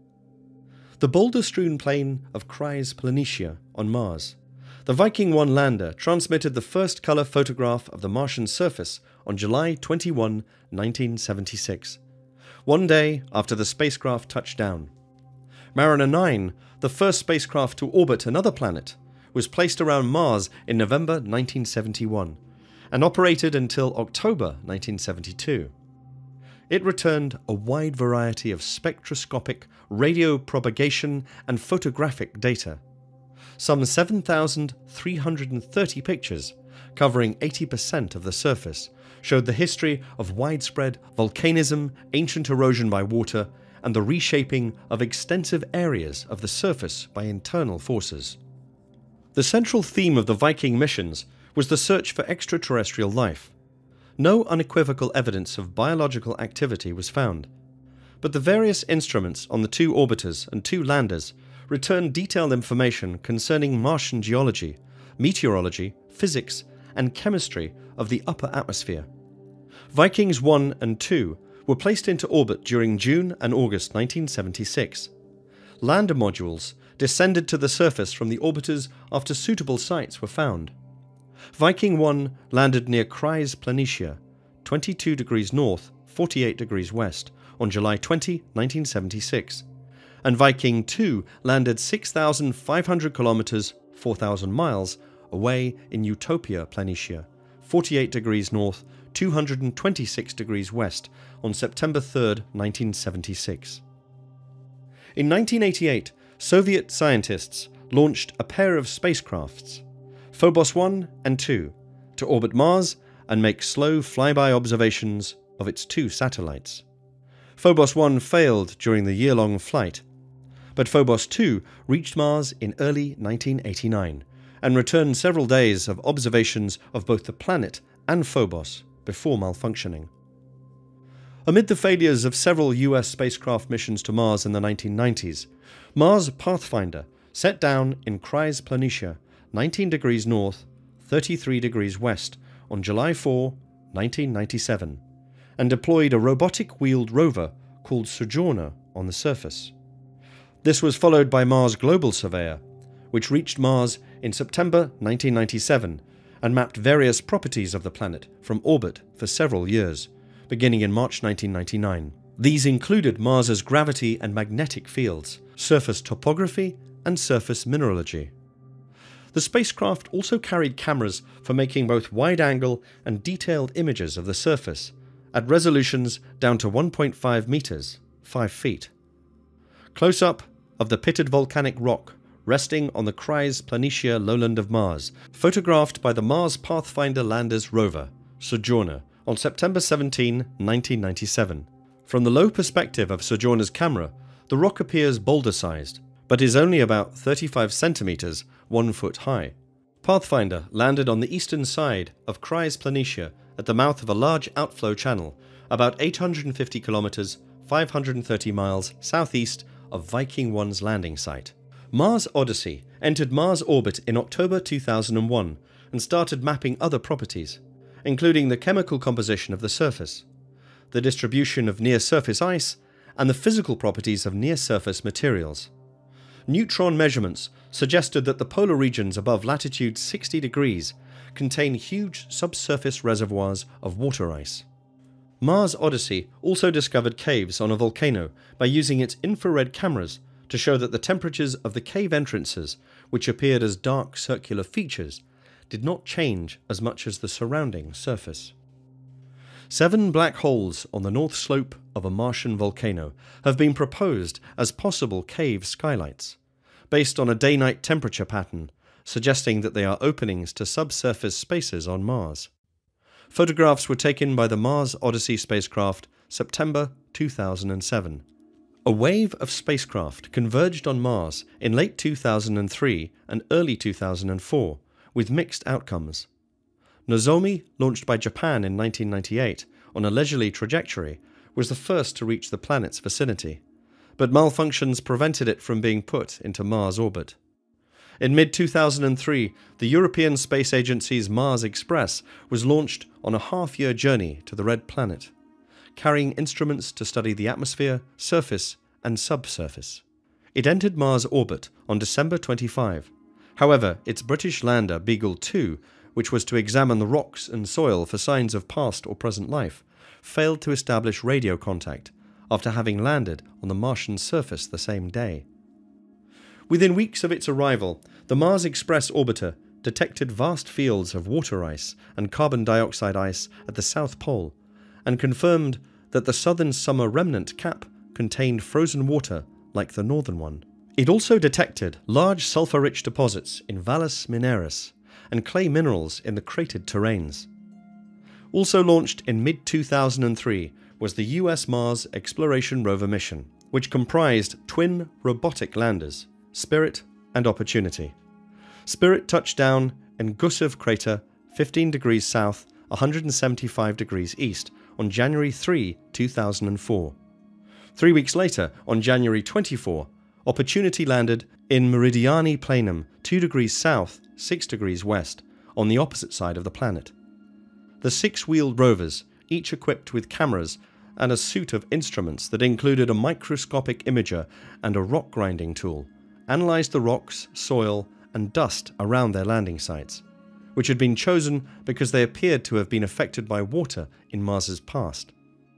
The boulder-strewn plain of Chryse Planitia on Mars. The Viking one lander transmitted the first colour photograph of the Martian surface on July twenty-first, nineteen seventy-six, one day after the spacecraft touched down. Mariner nine, the first spacecraft to orbit another planet, was placed around Mars in November nineteen seventy-one and operated until October nineteen seventy-two. It returned a wide variety of spectroscopic, radio propagation and photographic data. Some seven thousand three hundred thirty pictures, covering eighty percent of the surface, showed the history of widespread volcanism, ancient erosion by water, and the reshaping of extensive areas of the surface by internal forces. The central theme of the Viking missions was the search for extraterrestrial life. No unequivocal evidence of biological activity was found, but the various instruments on the two orbiters and two landers returned detailed information concerning Martian geology, meteorology, physics, and chemistry of the upper atmosphere. Vikings one and two were placed into orbit during June and August nineteen seventy-six. Lander modules descended to the surface from the orbiters after suitable sites were found. Viking one landed near Chryse Planitia, twenty-two degrees north, forty-eight degrees west, on July twentieth, nineteen seventy-six, and Viking two landed six thousand five hundred kilometers, four thousand miles, away in Utopia Planitia, forty-eight degrees north, two hundred twenty-six degrees west, on September third, nineteen seventy-six. In nineteen eighty-eight, Soviet scientists launched a pair of spacecrafts, Phobos one and two, to orbit Mars and make slow flyby observations of its two satellites. Phobos one failed during the year-long flight, but Phobos two reached Mars in early nineteen eighty-nine and returned several days of observations of both the planet and Phobos before malfunctioning. Amid the failures of several U S spacecraft missions to Mars in the nineteen nineties, Mars Pathfinder set down in Chryse Planitia, nineteen degrees north, thirty-three degrees west, on July fourth, nineteen ninety-seven, and deployed a robotic-wheeled rover called Sojourner on the surface. This was followed by Mars Global Surveyor, which reached Mars in September nineteen ninety-seven and mapped various properties of the planet from orbit for several years, beginning in March nineteen ninety-nine. These included Mars's gravity and magnetic fields, surface topography, and surface mineralogy. The spacecraft also carried cameras for making both wide-angle and detailed images of the surface, at resolutions down to one point five meters, five feet. Close-up of the pitted volcanic rock resting on the Chryse Planitia lowland of Mars, photographed by the Mars Pathfinder lander's rover, Sojourner, on September seventeenth, nineteen ninety-seven. From the low perspective of Sojourner's camera, the rock appears boulder-sized, but is only about thirty-five centimeters, one foot high. Pathfinder landed on the eastern side of Chryse Planitia at the mouth of a large outflow channel, about eight hundred fifty kilometers, five hundred thirty miles southeast of Viking one's landing site. Mars Odyssey entered Mars orbit in October two thousand one and started mapping other properties, including the chemical composition of the surface, the distribution of near-surface ice, and the physical properties of near-surface materials. Neutron measurements suggested that the polar regions above latitude sixty degrees contain huge subsurface reservoirs of water ice. Mars Odyssey also discovered caves on a volcano by using its infrared cameras to show that the temperatures of the cave entrances, which appeared as dark circular features, did not change as much as the surrounding surface. Seven black holes on the north slope of a Martian volcano have been proposed as possible cave skylights, based on a day-night temperature pattern, suggesting that they are openings to subsurface spaces on Mars. Photographs were taken by the Mars Odyssey spacecraft September two thousand seven. A wave of spacecraft converged on Mars in late two thousand three and early two thousand four, with mixed outcomes. Nozomi, launched by Japan in nineteen ninety-eight on a leisurely trajectory, was the first to reach the planet's vicinity, but malfunctions prevented it from being put into Mars orbit. In mid two thousand three, the European Space Agency's Mars Express was launched on a half-year journey to the Red Planet, carrying instruments to study the atmosphere, surface, and subsurface. It entered Mars orbit on December twenty-fifth. However, its British lander Beagle two, which was to examine the rocks and soil for signs of past or present life, failed to establish radio contact after having landed on the Martian surface the same day. Within weeks of its arrival, the Mars Express orbiter detected vast fields of water ice and carbon dioxide ice at the South Pole, and confirmed that the southern summer remnant cap contained frozen water like the northern one. It also detected large sulfur-rich deposits in Valles Mineris and clay minerals in the cratered terrains. Also launched in mid two thousand three was the U S Mars Exploration Rover mission, which comprised twin robotic landers, Spirit and Opportunity. Spirit touched down in Gusev crater, fifteen degrees south, one hundred seventy-five degrees east, on January third, two thousand four. Three weeks later, on January twenty-fourth, Opportunity landed in Meridiani Planum, two degrees south, six degrees west, on the opposite side of the planet. The six-wheeled rovers, each equipped with cameras and a suite of instruments that included a microscopic imager and a rock grinding tool, analysed the rocks, soil, and dust around their landing sites, which had been chosen because they appeared to have been affected by water in Mars's past.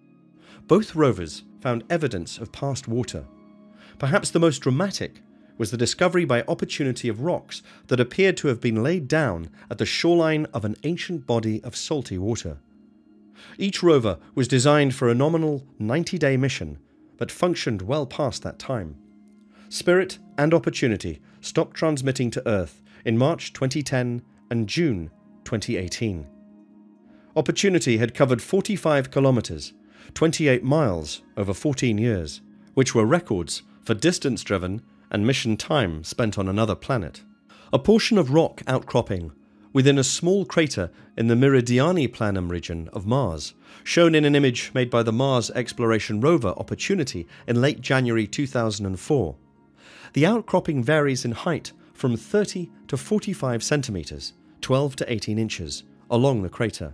Both rovers found evidence of past water. Perhaps the most dramatic was the discovery by Opportunity of rocks that appeared to have been laid down at the shoreline of an ancient body of salty water. Each rover was designed for a nominal ninety-day mission, but functioned well past that time. Spirit and Opportunity stopped transmitting to Earth in March twenty ten and June twenty eighteen. Opportunity had covered forty-five kilometers, twenty-eight miles over fourteen years, which were records for distance driven and mission time spent on another planet. A portion of rock outcropping within a small crater in the Meridiani Planum region of Mars, shown in an image made by the Mars Exploration Rover Opportunity in late January two thousand four. The outcropping varies in height from thirty to forty-five centimeters, twelve to eighteen inches, along the crater.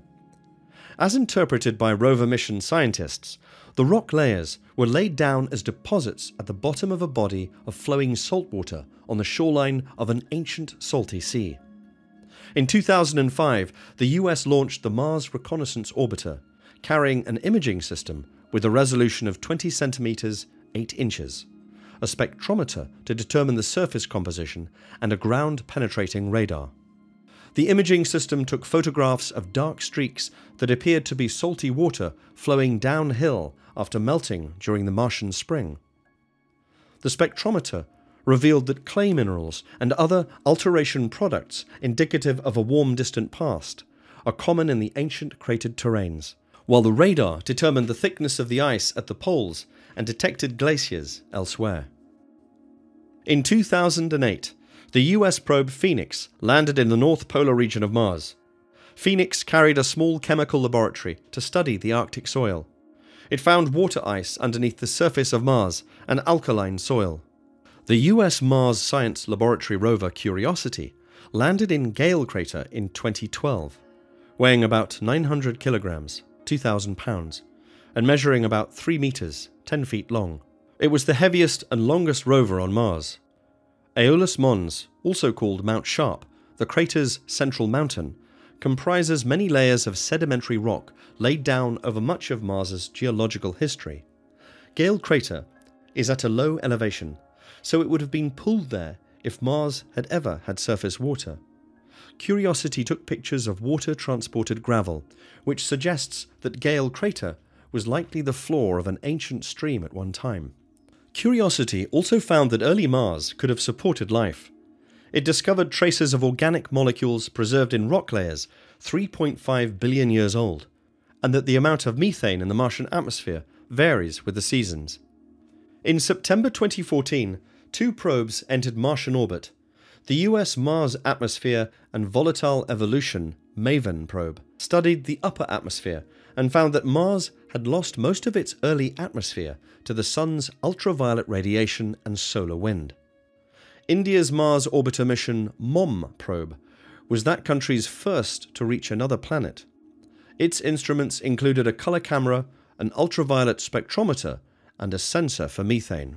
As interpreted by rover mission scientists, the rock layers were laid down as deposits at the bottom of a body of flowing saltwater on the shoreline of an ancient salty sea. In two thousand five, the U S launched the Mars Reconnaissance Orbiter, carrying an imaging system with a resolution of twenty centimeters, eight inches, a spectrometer to determine the surface composition, and a ground-penetrating radar. The imaging system took photographs of dark streaks that appeared to be salty water flowing downhill after melting during the Martian spring. The spectrometer revealed that clay minerals and other alteration products indicative of a warm distant past are common in the ancient cratered terrains, while the radar determined the thickness of the ice at the poles and detected glaciers elsewhere. In two thousand eight, The U S probe Phoenix landed in the North Polar region of Mars. Phoenix carried a small chemical laboratory to study the Arctic soil. It found water ice underneath the surface of Mars and alkaline soil. The U S Mars Science Laboratory rover Curiosity landed in Gale Crater in twenty twelve, weighing about nine hundred kilograms, two thousand pounds, and measuring about three meters, ten feet long. It was the heaviest and longest rover on Mars. Aeolus Mons, also called Mount Sharp, the crater's central mountain, comprises many layers of sedimentary rock laid down over much of Mars's geological history. Gale Crater is at a low elevation, so it would have been pulled there if Mars had ever had surface water. Curiosity took pictures of water-transported gravel, which suggests that Gale Crater was likely the floor of an ancient stream at one time. Curiosity also found that early Mars could have supported life. It discovered traces of organic molecules preserved in rock layers three point five billion years old, and that the amount of methane in the Martian atmosphere varies with the seasons. In September twenty fourteen, two probes entered Martian orbit. The U S Mars Atmosphere and Volatile Evolution MAVEN probe studied the upper atmosphere and found that Mars had lost most of its early atmosphere to the Sun's ultraviolet radiation and solar wind. India's Mars Orbiter mission MOM probe was that country's first to reach another planet. Its instruments included a color camera, an ultraviolet spectrometer, and a sensor for methane.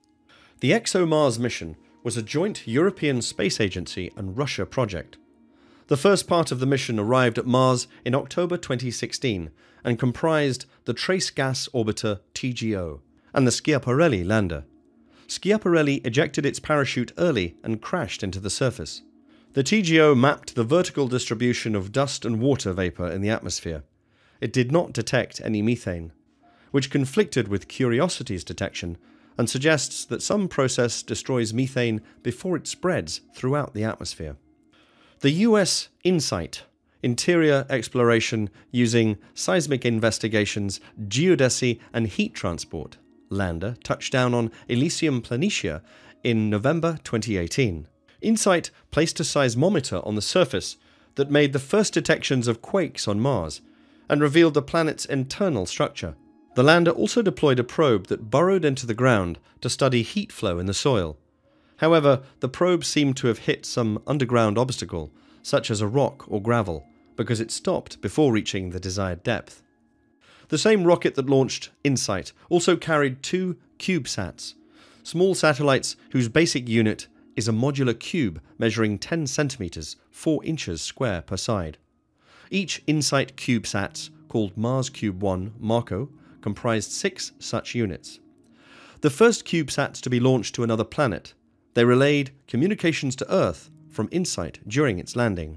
The ExoMars mission was a joint European Space Agency and Russia project. The first part of the mission arrived at Mars in October twenty sixteen and comprised the Trace Gas Orbiter T G O and the Schiaparelli lander. Schiaparelli ejected its parachute early and crashed into the surface. The T G O mapped the vertical distribution of dust and water vapor in the atmosphere. It did not detect any methane, which conflicted with Curiosity's detection and suggests that some process destroys methane before it spreads throughout the atmosphere. The U S InSight, Interior Exploration Using Seismic Investigations, Geodesy and Heat Transport, lander touched down on Elysium Planitia in November twenty eighteen. InSight placed a seismometer on the surface that made the first detections of quakes on Mars and revealed the planet's internal structure. The lander also deployed a probe that burrowed into the ground to study heat flow in the soil. However, the probe seemed to have hit some underground obstacle, such as a rock or gravel, because it stopped before reaching the desired depth. The same rocket that launched InSight also carried two CubeSats, small satellites whose basic unit is a modular cube measuring ten centimeters, four inches square per side. Each InSight CubeSats, called Mars Cube one Marco, comprised six such units. The first CubeSats to be launched to another planet, they relayed communications to Earth from InSight during its landing.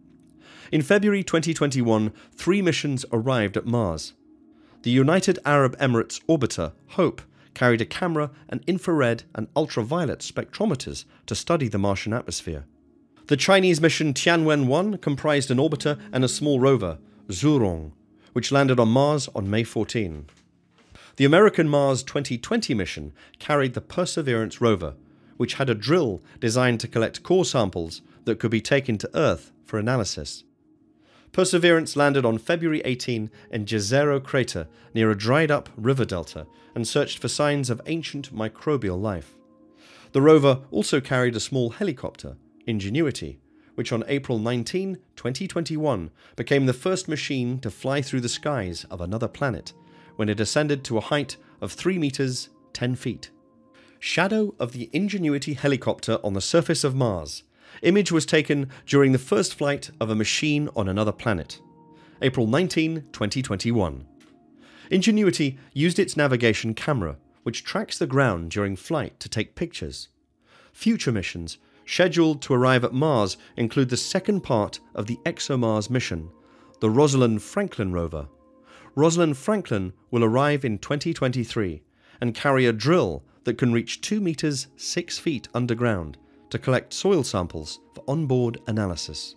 In February twenty twenty-one, three missions arrived at Mars. The United Arab Emirates orbiter, HOPE, carried a camera and infrared and ultraviolet spectrometers to study the Martian atmosphere. The Chinese mission Tianwen one comprised an orbiter and a small rover, Zhurong, which landed on Mars on May fourteenth. The American Mars twenty twenty mission carried the Perseverance rover, which had a drill designed to collect core samples that could be taken to Earth for analysis. Perseverance landed on February eighteenth in Jezero Crater near a dried-up river delta and searched for signs of ancient microbial life. The rover also carried a small helicopter, Ingenuity, which on April nineteenth, twenty twenty-one became the first machine to fly through the skies of another planet when it ascended to a height of three meters, ten feet. Shadow of the Ingenuity helicopter on the surface of Mars. Image was taken during the first flight of a machine on another planet, April nineteenth, twenty twenty-one. Ingenuity used its navigation camera, which tracks the ground during flight, to take pictures. Future missions scheduled to arrive at Mars include the second part of the ExoMars mission, the Rosalind Franklin rover. Rosalind Franklin will arrive in twenty twenty-three and carry a drill that can reach two meters, six feet underground to collect soil samples for onboard analysis.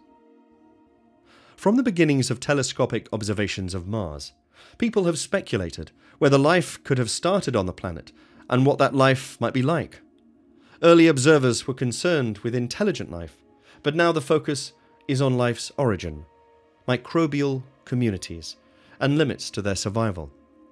From the beginnings of telescopic observations of Mars, people have speculated whether life could have started on the planet and what that life might be like. Early observers were concerned with intelligent life, but now the focus is on life's origin, microbial communities, and limits to their survival.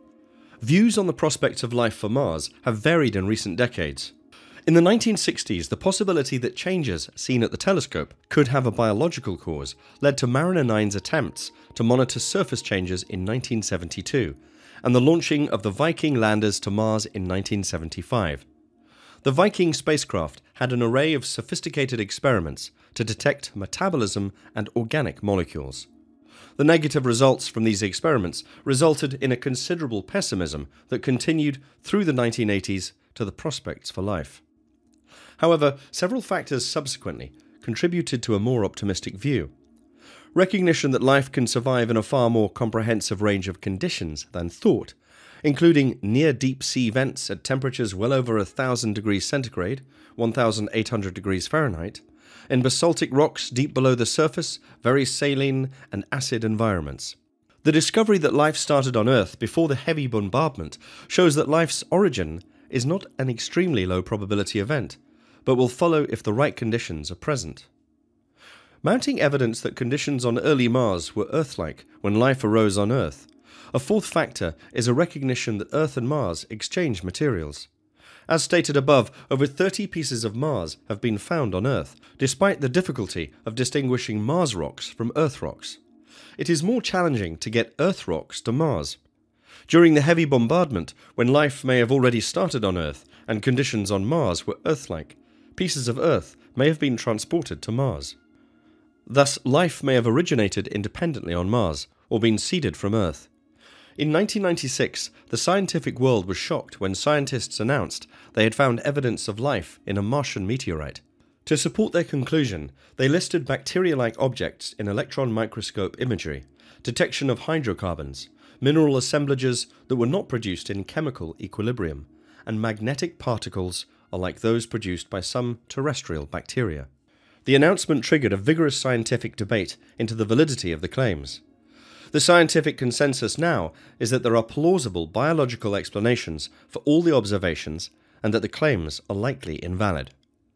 Views on the prospects of life for Mars have varied in recent decades. In the nineteen sixties, the possibility that changes seen at the telescope could have a biological cause led to Mariner nine's attempts to monitor surface changes in nineteen seventy-two, and the launching of the Viking landers to Mars in nineteen seventy-five. The Viking spacecraft had an array of sophisticated experiments to detect metabolism and organic molecules. The negative results from these experiments resulted in a considerable pessimism that continued through the nineteen eighties to the prospects for life. However, several factors subsequently contributed to a more optimistic view. Recognition that life can survive in a far more comprehensive range of conditions than thought, including near deep sea vents at temperatures well over one thousand degrees centigrade, one thousand eight hundred degrees Fahrenheit, in basaltic rocks deep below the surface, very saline and acid environments. The discovery that life started on Earth before the heavy bombardment shows that life's origin is not an extremely low probability event, but will follow if the right conditions are present. Mounting evidence that conditions on early Mars were Earth-like when life arose on Earth, a fourth factor is a recognition that Earth and Mars exchange materials. As stated above, over thirty pieces of Mars have been found on Earth, despite the difficulty of distinguishing Mars rocks from Earth rocks. It is more challenging to get Earth rocks to Mars. During the heavy bombardment, when life may have already started on Earth and conditions on Mars were Earth-like, pieces of Earth may have been transported to Mars. Thus, life may have originated independently on Mars or been seeded from Earth. In nineteen ninety-six, the scientific world was shocked when scientists announced they had found evidence of life in a Martian meteorite. To support their conclusion, they listed bacteria-like objects in electron microscope imagery, detection of hydrocarbons, mineral assemblages that were not produced in chemical equilibrium, and magnetic particles are like those produced by some terrestrial bacteria. The announcement triggered a vigorous scientific debate into the validity of the claims. The scientific consensus now is that there are plausible biological explanations for all the observations and that the claims are likely invalid.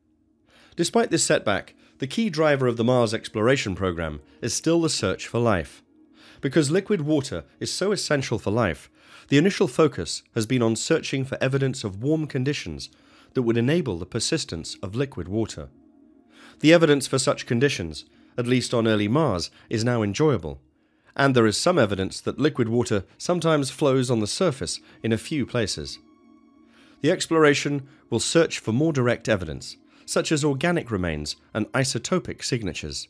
Despite this setback, the key driver of the Mars exploration program is still the search for life. Because liquid water is so essential for life, the initial focus has been on searching for evidence of warm conditions that would enable the persistence of liquid water. The evidence for such conditions, at least on early Mars, is now enjoyable, and there is some evidence that liquid water sometimes flows on the surface in a few places. The exploration will search for more direct evidence, such as organic remains and isotopic signatures.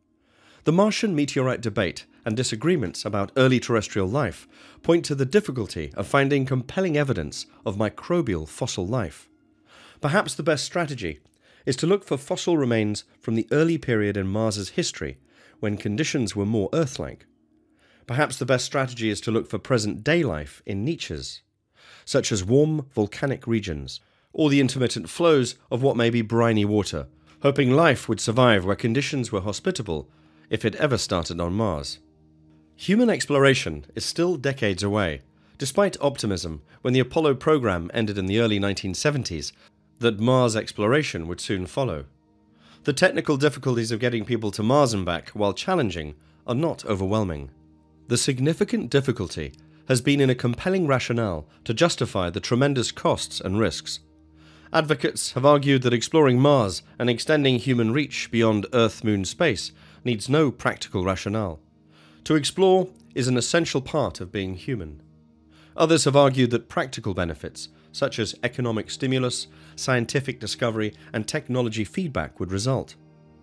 The Martian meteorite debate and disagreements about early terrestrial life point to the difficulty of finding compelling evidence of microbial fossil life. Perhaps the best strategy is to look for fossil remains from the early period in Mars's history, when conditions were more Earth-like. Perhaps the best strategy is to look for present-day life in niches, such as warm volcanic regions, or the intermittent flows of what may be briny water, hoping life would survive where conditions were hospitable if it ever started on Mars. Human exploration is still decades away, despite optimism when the Apollo program ended in the early nineteen seventies that Mars exploration would soon follow. The technical difficulties of getting people to Mars and back, while challenging, are not overwhelming. The significant difficulty has been in a compelling rationale to justify the tremendous costs and risks. Advocates have argued that exploring Mars and extending human reach beyond Earth-Moon space needs no practical rationale. To explore is an essential part of being human. Others have argued that practical benefits, such as economic stimulus, scientific discovery, and technology feedback would result.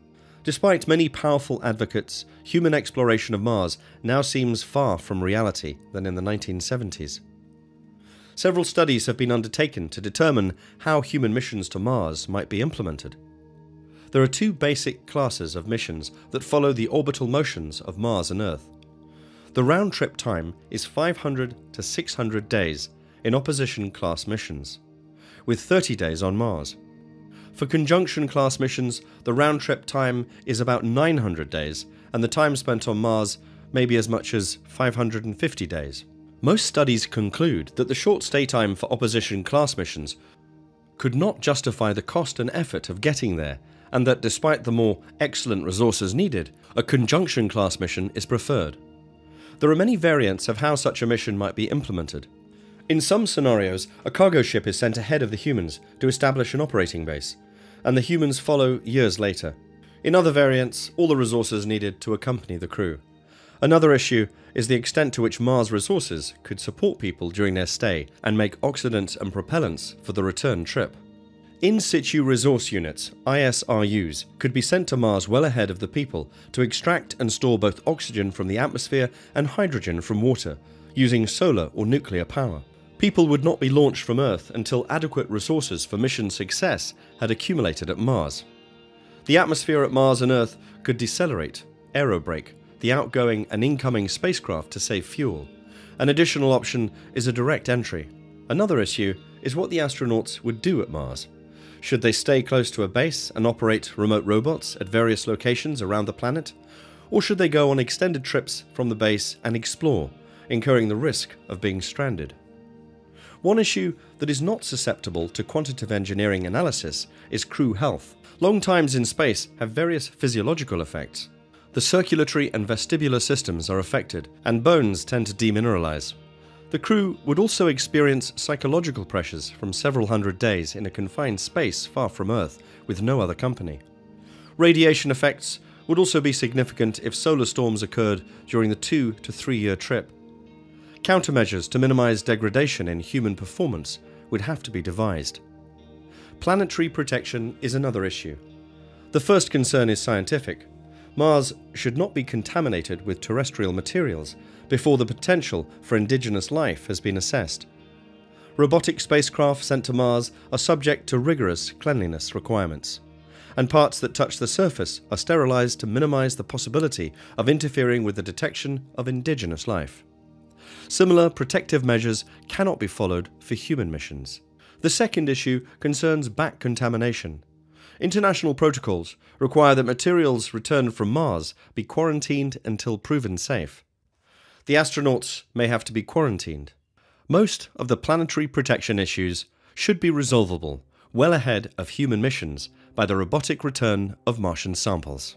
Despite many powerful advocates, human exploration of Mars now seems far from reality than in the nineteen seventies. Several studies have been undertaken to determine how human missions to Mars might be implemented. There are two basic classes of missions that follow the orbital motions of Mars and Earth. The round-trip time is five hundred to six hundred days in opposition-class missions, with thirty days on Mars. For conjunction-class missions, the round-trip time is about nine hundred days, and the time spent on Mars may be as much as five hundred fifty days. Most studies conclude that the short stay time for opposition-class missions could not justify the cost and effort of getting there, and that despite the more excellent resources needed, a conjunction class mission is preferred. There are many variants of how such a mission might be implemented. In some scenarios, a cargo ship is sent ahead of the humans to establish an operating base, and the humans follow years later. In other variants, all the resources needed to accompany the crew. Another issue is the extent to which Mars resources could support people during their stay and make oxidants and propellants for the return trip. In situ resource units, I S R Us, could be sent to Mars well ahead of the people to extract and store both oxygen from the atmosphere and hydrogen from water, using solar or nuclear power. People would not be launched from Earth until adequate resources for mission success had accumulated at Mars. The atmosphere at Mars and Earth could decelerate, aerobrake, the outgoing and incoming spacecraft to save fuel. An additional option is a direct entry. Another issue is what the astronauts would do at Mars. Should they stay close to a base and operate remote robots at various locations around the planet? Or should they go on extended trips from the base and explore, incurring the risk of being stranded? One issue that is not susceptible to quantitative engineering analysis is crew health. Long times in space have various physiological effects. The circulatory and vestibular systems are affected, and bones tend to demineralize. The crew would also experience psychological pressures from several hundred days in a confined space far from Earth, with no other company. Radiation effects would also be significant if solar storms occurred during the two to three year trip. Countermeasures to minimize degradation in human performance would have to be devised. Planetary protection is another issue. The first concern is scientific. Mars should not be contaminated with terrestrial materials before the potential for indigenous life has been assessed. Robotic spacecraft sent to Mars are subject to rigorous cleanliness requirements, and parts that touch the surface are sterilized to minimize the possibility of interfering with the detection of indigenous life. Similar protective measures cannot be followed for human missions. The second issue concerns back contamination. International protocols require that materials returned from Mars be quarantined until proven safe. The astronauts may have to be quarantined. Most of the planetary protection issues should be resolvable well ahead of human missions by the robotic return of Martian samples.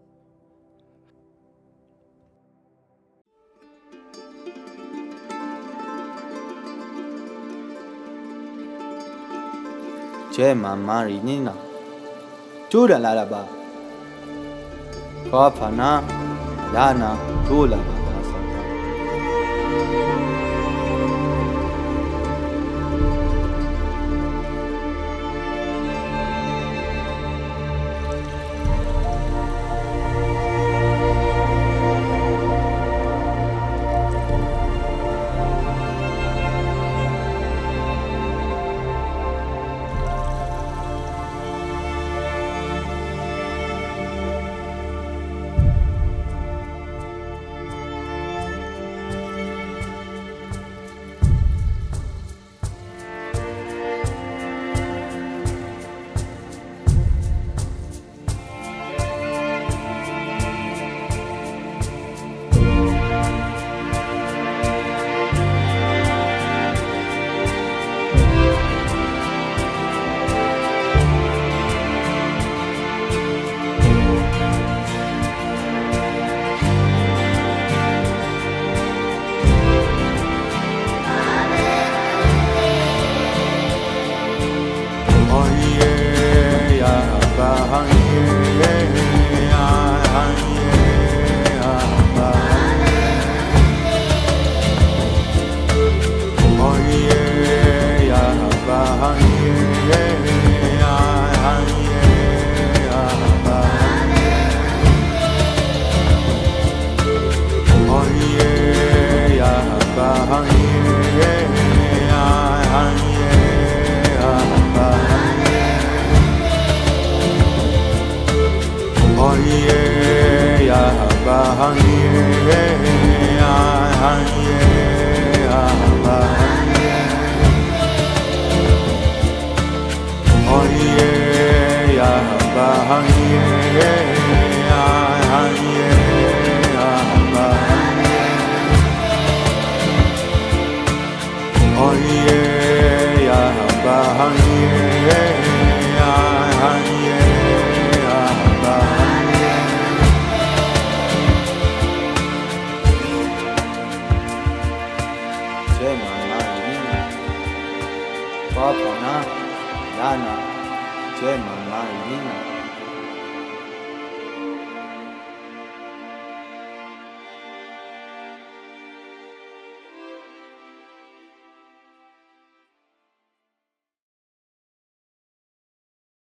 Che mamari nina. Tura la la ba. Kafana lana tula ba. Oh yeah, yeah, Renina.